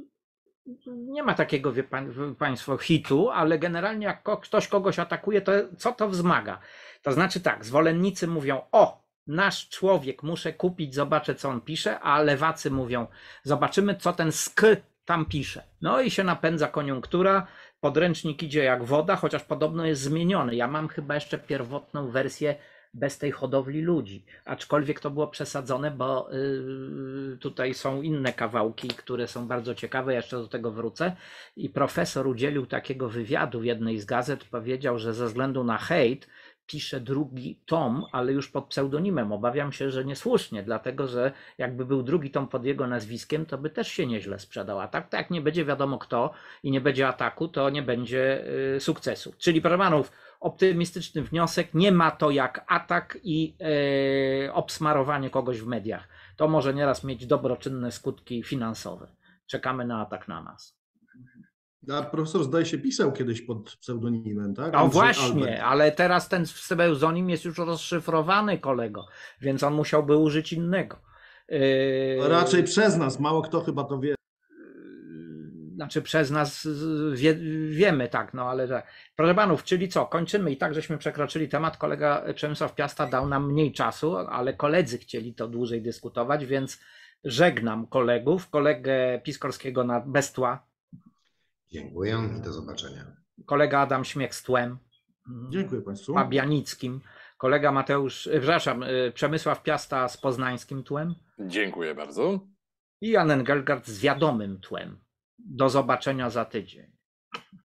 nie ma takiego, wie Państwo, hitu, ale generalnie jak ktoś kogoś atakuje, to co to wzmaga? To znaczy tak, zwolennicy mówią, nasz człowiek, muszę kupić, zobaczę co on pisze, a lewacy mówią, zobaczymy co ten tam pisze. No i się napędza koniunktura, podręcznik idzie jak woda, chociaż podobno jest zmieniony. Ja mam chyba jeszcze pierwotną wersję bez tej hodowli ludzi, aczkolwiek to było przesadzone, bo tutaj są inne kawałki, które są bardzo ciekawe, ja jeszcze do tego wrócę. I profesor udzielił takiego wywiadu w jednej z gazet, powiedział, że ze względu na hejt pisze drugi tom, ale już pod pseudonimem. Obawiam się, że niesłusznie, dlatego że jakby był drugi tom pod jego nazwiskiem, to by też się nieźle sprzedał. A tak jak nie będzie wiadomo kto i nie będzie ataku, to nie będzie sukcesu. Czyli proszę panów, optymistyczny wniosek, nie ma to jak atak i obsmarowanie kogoś w mediach. To może nieraz mieć dobroczynne skutki finansowe. Czekamy na atak na nas. A profesor zdaje się pisał kiedyś pod pseudonimem, tak? No właśnie, ale teraz ten pseudonim jest już rozszyfrowany, kolego, więc on musiałby użyć innego. Raczej przez nas, mało kto chyba to wie. Znaczy przez nas wiemy, tak, no ale że. Proszę panów, czyli co, kończymy i tak żeśmy przekroczyli temat, kolega Przemysław Piasta dał nam mniej czasu, ale koledzy chcieli to dłużej dyskutować, więc żegnam kolegów, kolegę Piskorskiego bez tła. Dziękuję i do zobaczenia. Kolega Adam Śmiech z tłem. Dziękuję Państwu. Fabianickim. Kolega Przemysław Piasta z poznańskim tłem. Dziękuję bardzo. I Jan Engelgard z wiadomym tłem. Do zobaczenia za tydzień.